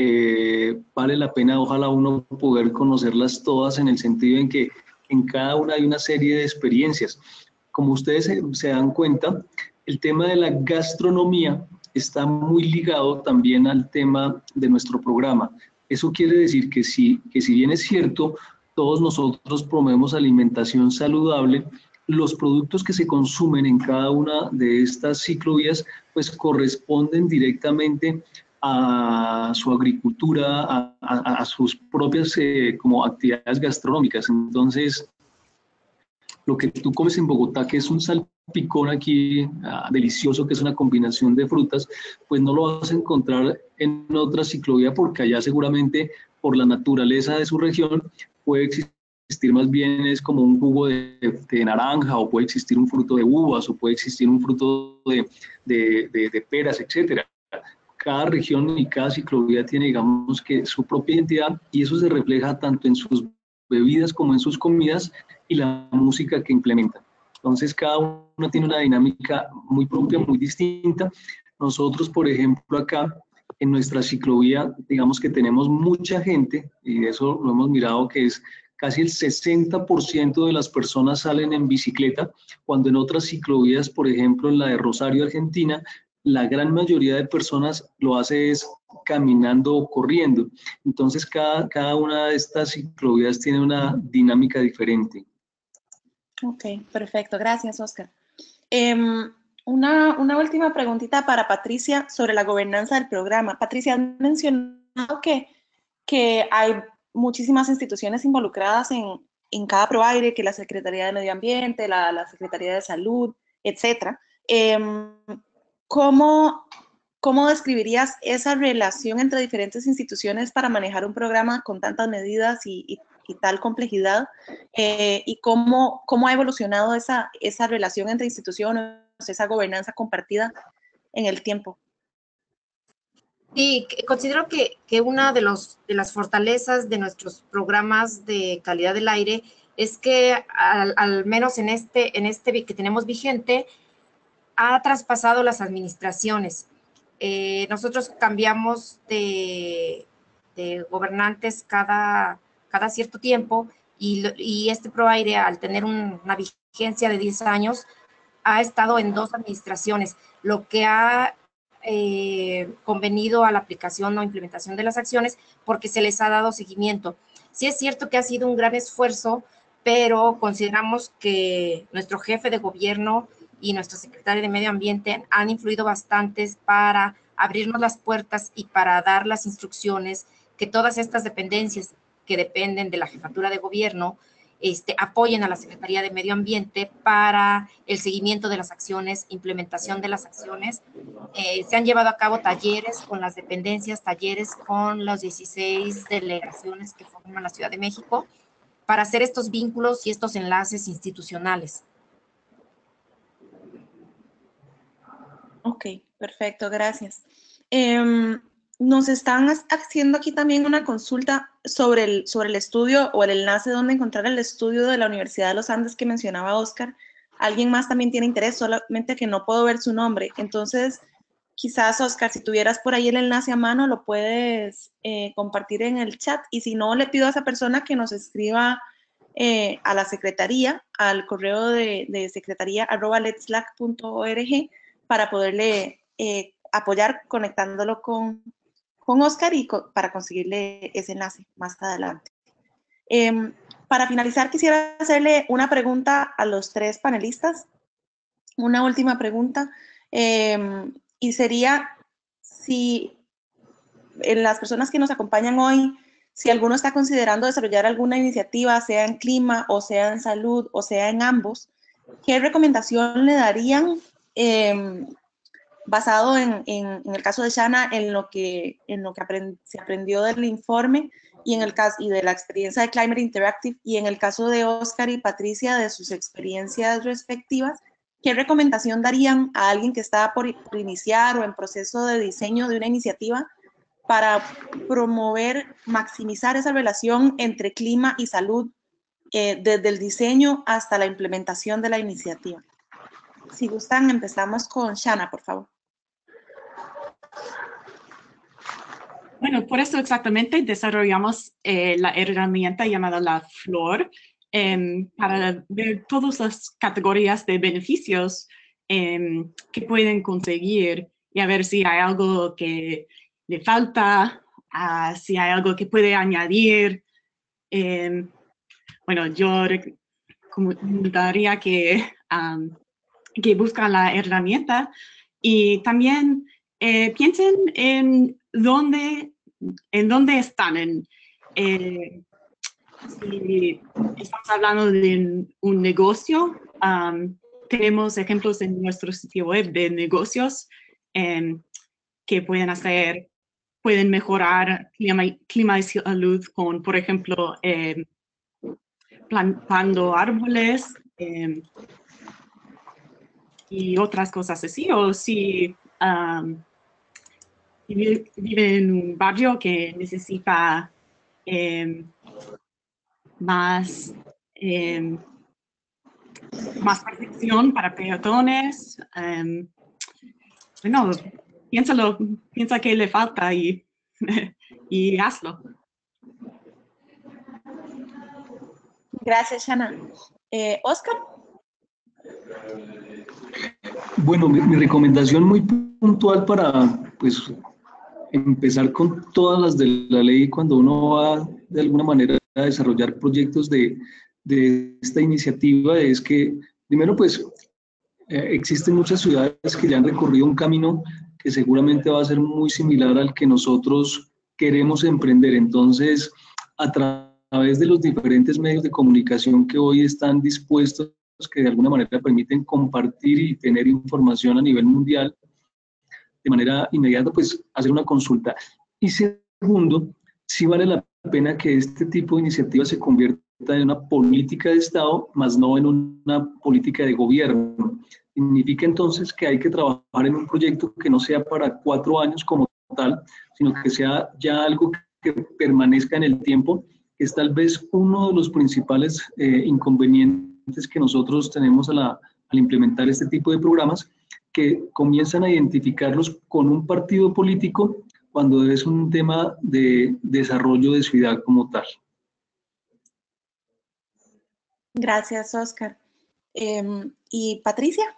vale la pena, ojalá uno poder conocerlas todas en el sentido en que en cada una hay una serie de experiencias. Como ustedes se dan cuenta, el tema de la gastronomía está muy ligado también al tema de nuestro programa. Eso quiere decir que si bien es cierto, todos nosotros promovemos alimentación saludable, los productos que se consumen en cada una de estas ciclovías pues corresponden directamente a su agricultura, a sus propias como actividades gastronómicas. Entonces, lo que tú comes en Bogotá, que es un salpicón aquí delicioso, que es una combinación de frutas, pues no lo vas a encontrar en otra ciclovía porque allá seguramente por la naturaleza de su región puede existir más bien es como un jugo de naranja, o puede existir un fruto de uvas, o puede existir un fruto de peras, etcétera. Cada región y cada ciclovía tiene, digamos, que su propia identidad, y eso se refleja tanto en sus bebidas como en sus comidas y la música que implementan. Entonces, cada uno tiene una dinámica muy propia, muy distinta. Nosotros, por ejemplo, acá en nuestra ciclovía, digamos que tenemos mucha gente, y eso lo hemos mirado, que es casi el 60% de las personas salen en bicicleta, cuando en otras ciclovías, por ejemplo, en la de Rosario, Argentina, la gran mayoría de personas lo hace es caminando o corriendo. Entonces, cada una de estas ciclovías tiene una dinámica diferente. Ok, perfecto. Gracias, Oscar. Una última preguntita para Patricia sobre la gobernanza del programa. Patricia, has mencionado que hay muchísimas instituciones involucradas en cada ProAire, que la Secretaría de Medio Ambiente, la Secretaría de Salud, etcétera. ¿Cómo describirías esa relación entre diferentes instituciones para manejar un programa con tantas medidas y tal complejidad? ¿Y cómo ha evolucionado esa relación entre instituciones, esa gobernanza compartida en el tiempo? Sí, considero que una de las fortalezas de nuestros programas de calidad del aire es que al menos en este que tenemos vigente, ha traspasado las administraciones. Nosotros cambiamos de gobernantes cada cierto tiempo, y este ProAire, al tener una vigencia de 10 años, ha estado en 2 administraciones, lo que ha convenido a la aplicación o implementación de las acciones, porque se les ha dado seguimiento. Sí es cierto que ha sido un gran esfuerzo, pero consideramos que nuestro jefe de gobierno y nuestro secretario de Medio Ambiente han influido bastantes para abrirnos las puertas y para dar las instrucciones que todas estas dependencias que dependen de la jefatura de gobierno apoyen a la Secretaría de Medio Ambiente para el seguimiento de las acciones, implementación de las acciones. Se han llevado a cabo talleres con las dependencias, talleres con las 16 delegaciones que forman la Ciudad de México, para hacer estos vínculos y estos enlaces institucionales. Ok, perfecto, gracias. Nos están haciendo aquí también una consulta sobre el estudio o el enlace donde encontrar el estudio de la Universidad de los Andes que mencionaba Oscar. Alguien más también tiene interés, solamente que no puedo ver su nombre. Entonces, quizás, Oscar, si tuvieras por ahí el enlace a mano, lo puedes compartir en el chat. Y si no, le pido a esa persona que nos escriba a la secretaría, al correo de secretaría@letslac.org, para poderle apoyar conectándolo con Oscar y para conseguirle ese enlace más adelante. Para finalizar, quisiera hacerle una pregunta a los 3 panelistas, una última pregunta, y sería si en las personas que nos acompañan hoy, si alguno está considerando desarrollar alguna iniciativa, sea en clima, o sea en salud, o sea en ambos, ¿qué recomendación le darían basado en el caso de Shana, en lo que se aprendió del informe y en el caso y de la experiencia de Climate Interactive, y en el caso de Oscar y Patricia, de sus experiencias respectivas? ¿Qué recomendación darían a alguien que está por iniciar o en proceso de diseño de una iniciativa para promover, maximizar esa relación entre clima y salud desde el diseño hasta la implementación de la iniciativa? Si gustan, empezamos con Shana, por favor. Bueno, por eso exactamente desarrollamos la herramienta llamada la Flor para ver todas las categorías de beneficios que pueden conseguir y a ver si hay algo que le falta, si hay algo que puede añadir. Bueno, yo recomendaría que buscan la herramienta y también piensen en dónde están. Si estamos hablando de un negocio, tenemos ejemplos en nuestro sitio web de negocios que pueden mejorar clima y salud con, por ejemplo, plantando árboles y otras cosas así, o si vive en un barrio que necesita más protección para peatones. Bueno, piensa que le falta y, y hazlo. Gracias, Shanna. Oscar. Bueno, mi recomendación muy puntual para pues, empezar con todas las de la ley cuando uno va de alguna manera a desarrollar proyectos de esta iniciativa es que, primero, pues existen muchas ciudades que ya han recorrido un camino que seguramente va a ser muy similar al que nosotros queremos emprender. Entonces, a través de los diferentes medios de comunicación que hoy están dispuestos, que de alguna manera permiten compartir y tener información a nivel mundial, de manera inmediata, pues hacer una consulta. Y segundo, sí vale la pena que este tipo de iniciativa se convierta en una política de Estado, más no en una política de gobierno. Significa entonces que hay que trabajar en un proyecto que no sea para 4 años como tal, sino que sea ya algo que permanezca en el tiempo, que es tal vez uno de los principales inconvenientes que nosotros tenemos al implementar este tipo de programas, que comienzan a identificarlos con un partido político cuando es un tema de desarrollo de ciudad como tal. Gracias, Oscar. ¿Y Patricia?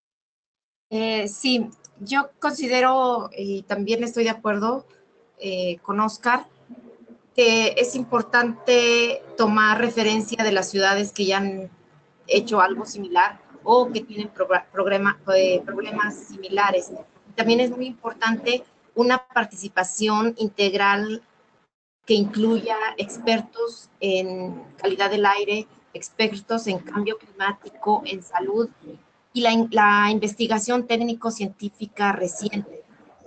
Sí, yo considero y también estoy de acuerdo con Oscar que es importante tomar referencia de las ciudades que ya han hecho algo similar o que tienen problemas similares. También es muy importante una participación integral que incluya expertos en calidad del aire, expertos en cambio climático, en salud y la investigación técnico-científica reciente.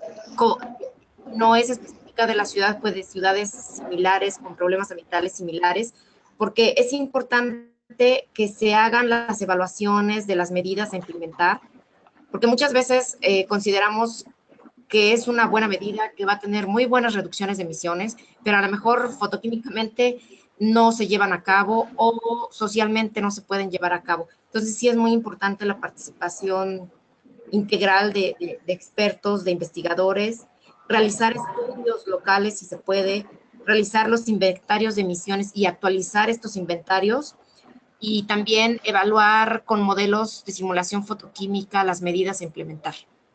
No es específica de la ciudad, pues de ciudades similares, con problemas ambientales similares, porque es importante que se hagan las evaluaciones de las medidas a implementar, porque muchas veces consideramos que es una buena medida, que va a tener muy buenas reducciones de emisiones, pero a lo mejor fotoquímicamente no se llevan a cabo o socialmente no se pueden llevar a cabo. Entonces sí es muy importante la participación integral de expertos, de investigadores, realizar estudios locales si se puede, realizar los inventarios de emisiones y actualizar estos inventarios y también evaluar con modelos de simulación fotoquímica las medidas a implementar.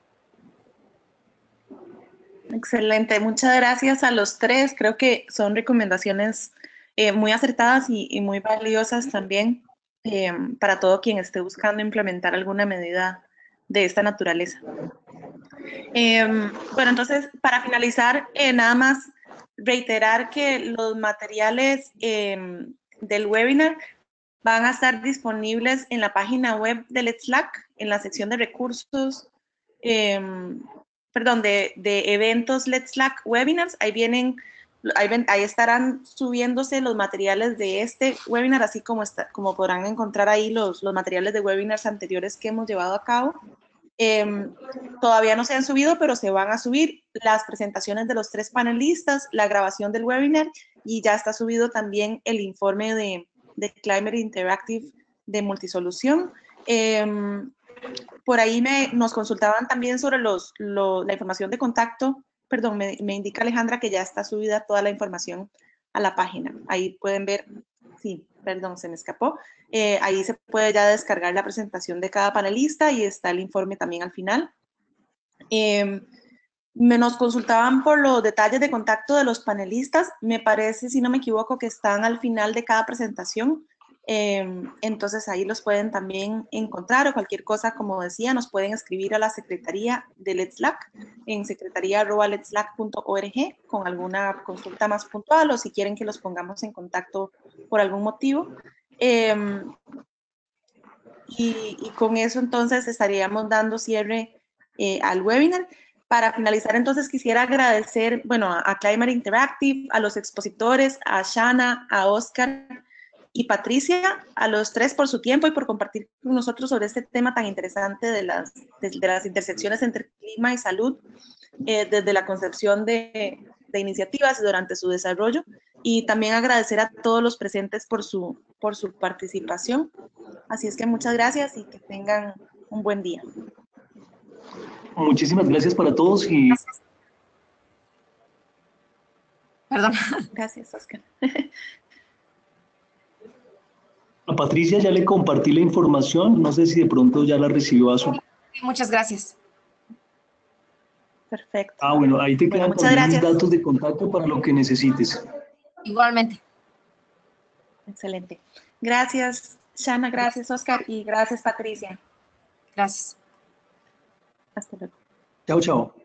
Excelente, muchas gracias a los tres. Creo que son recomendaciones muy acertadas y muy valiosas también para todo quien esté buscando implementar alguna medida de esta naturaleza. Bueno, entonces, para finalizar, nada más reiterar que los materiales del webinar van a estar disponibles en la página web del Let's Slack, en la sección de recursos, de eventos Let's Slack webinars. Ahí estarán subiéndose los materiales de este webinar, así como podrán encontrar ahí los materiales de webinars anteriores que hemos llevado a cabo. Todavía no se han subido, pero se van a subir las presentaciones de los 3 panelistas, la grabación del webinar, y ya está subido también el informe de Climate Interactive de Multisolución. Por ahí nos consultaban también sobre la información de contacto perdón, me indica Alejandra que ya está subida toda la información a la página. Ahí pueden ver, sí, perdón, se me escapó. Ahí se puede ya descargar la presentación de cada panelista y está el informe también al final. Nos consultaban por los detalles de contacto de los panelistas. Me parece, si no me equivoco, que están al final de cada presentación. Entonces ahí los pueden también encontrar, o cualquier cosa, como decía, nos pueden escribir a la secretaría de Let's Slack en secretaría@letslack.org con alguna consulta más puntual o si quieren que los pongamos en contacto por algún motivo. Y con eso entonces estaríamos dando cierre al webinar. Para finalizar, entonces quisiera agradecer, bueno, a Climate Interactive, a los expositores, a Shana, a Oscar y Patricia, a los tres por su tiempo y por compartir con nosotros sobre este tema tan interesante de las intersecciones entre clima y salud, desde la concepción de iniciativas y durante su desarrollo. Y también agradecer a todos los presentes por su participación. Así es que muchas gracias y que tengan un buen día. Muchísimas gracias para todos y... Gracias. Perdón. Gracias, Oscar. A Patricia ya le compartí la información, no sé si de pronto ya la recibió a su... Muchas gracias. Perfecto. Ah, bueno, ahí te quedan muchas también mis gracias. datos de contacto para lo que necesites. Igualmente. Excelente. Gracias, Shana, gracias, Oscar, y gracias, Patricia. Gracias. Hasta luego. Chao, chao.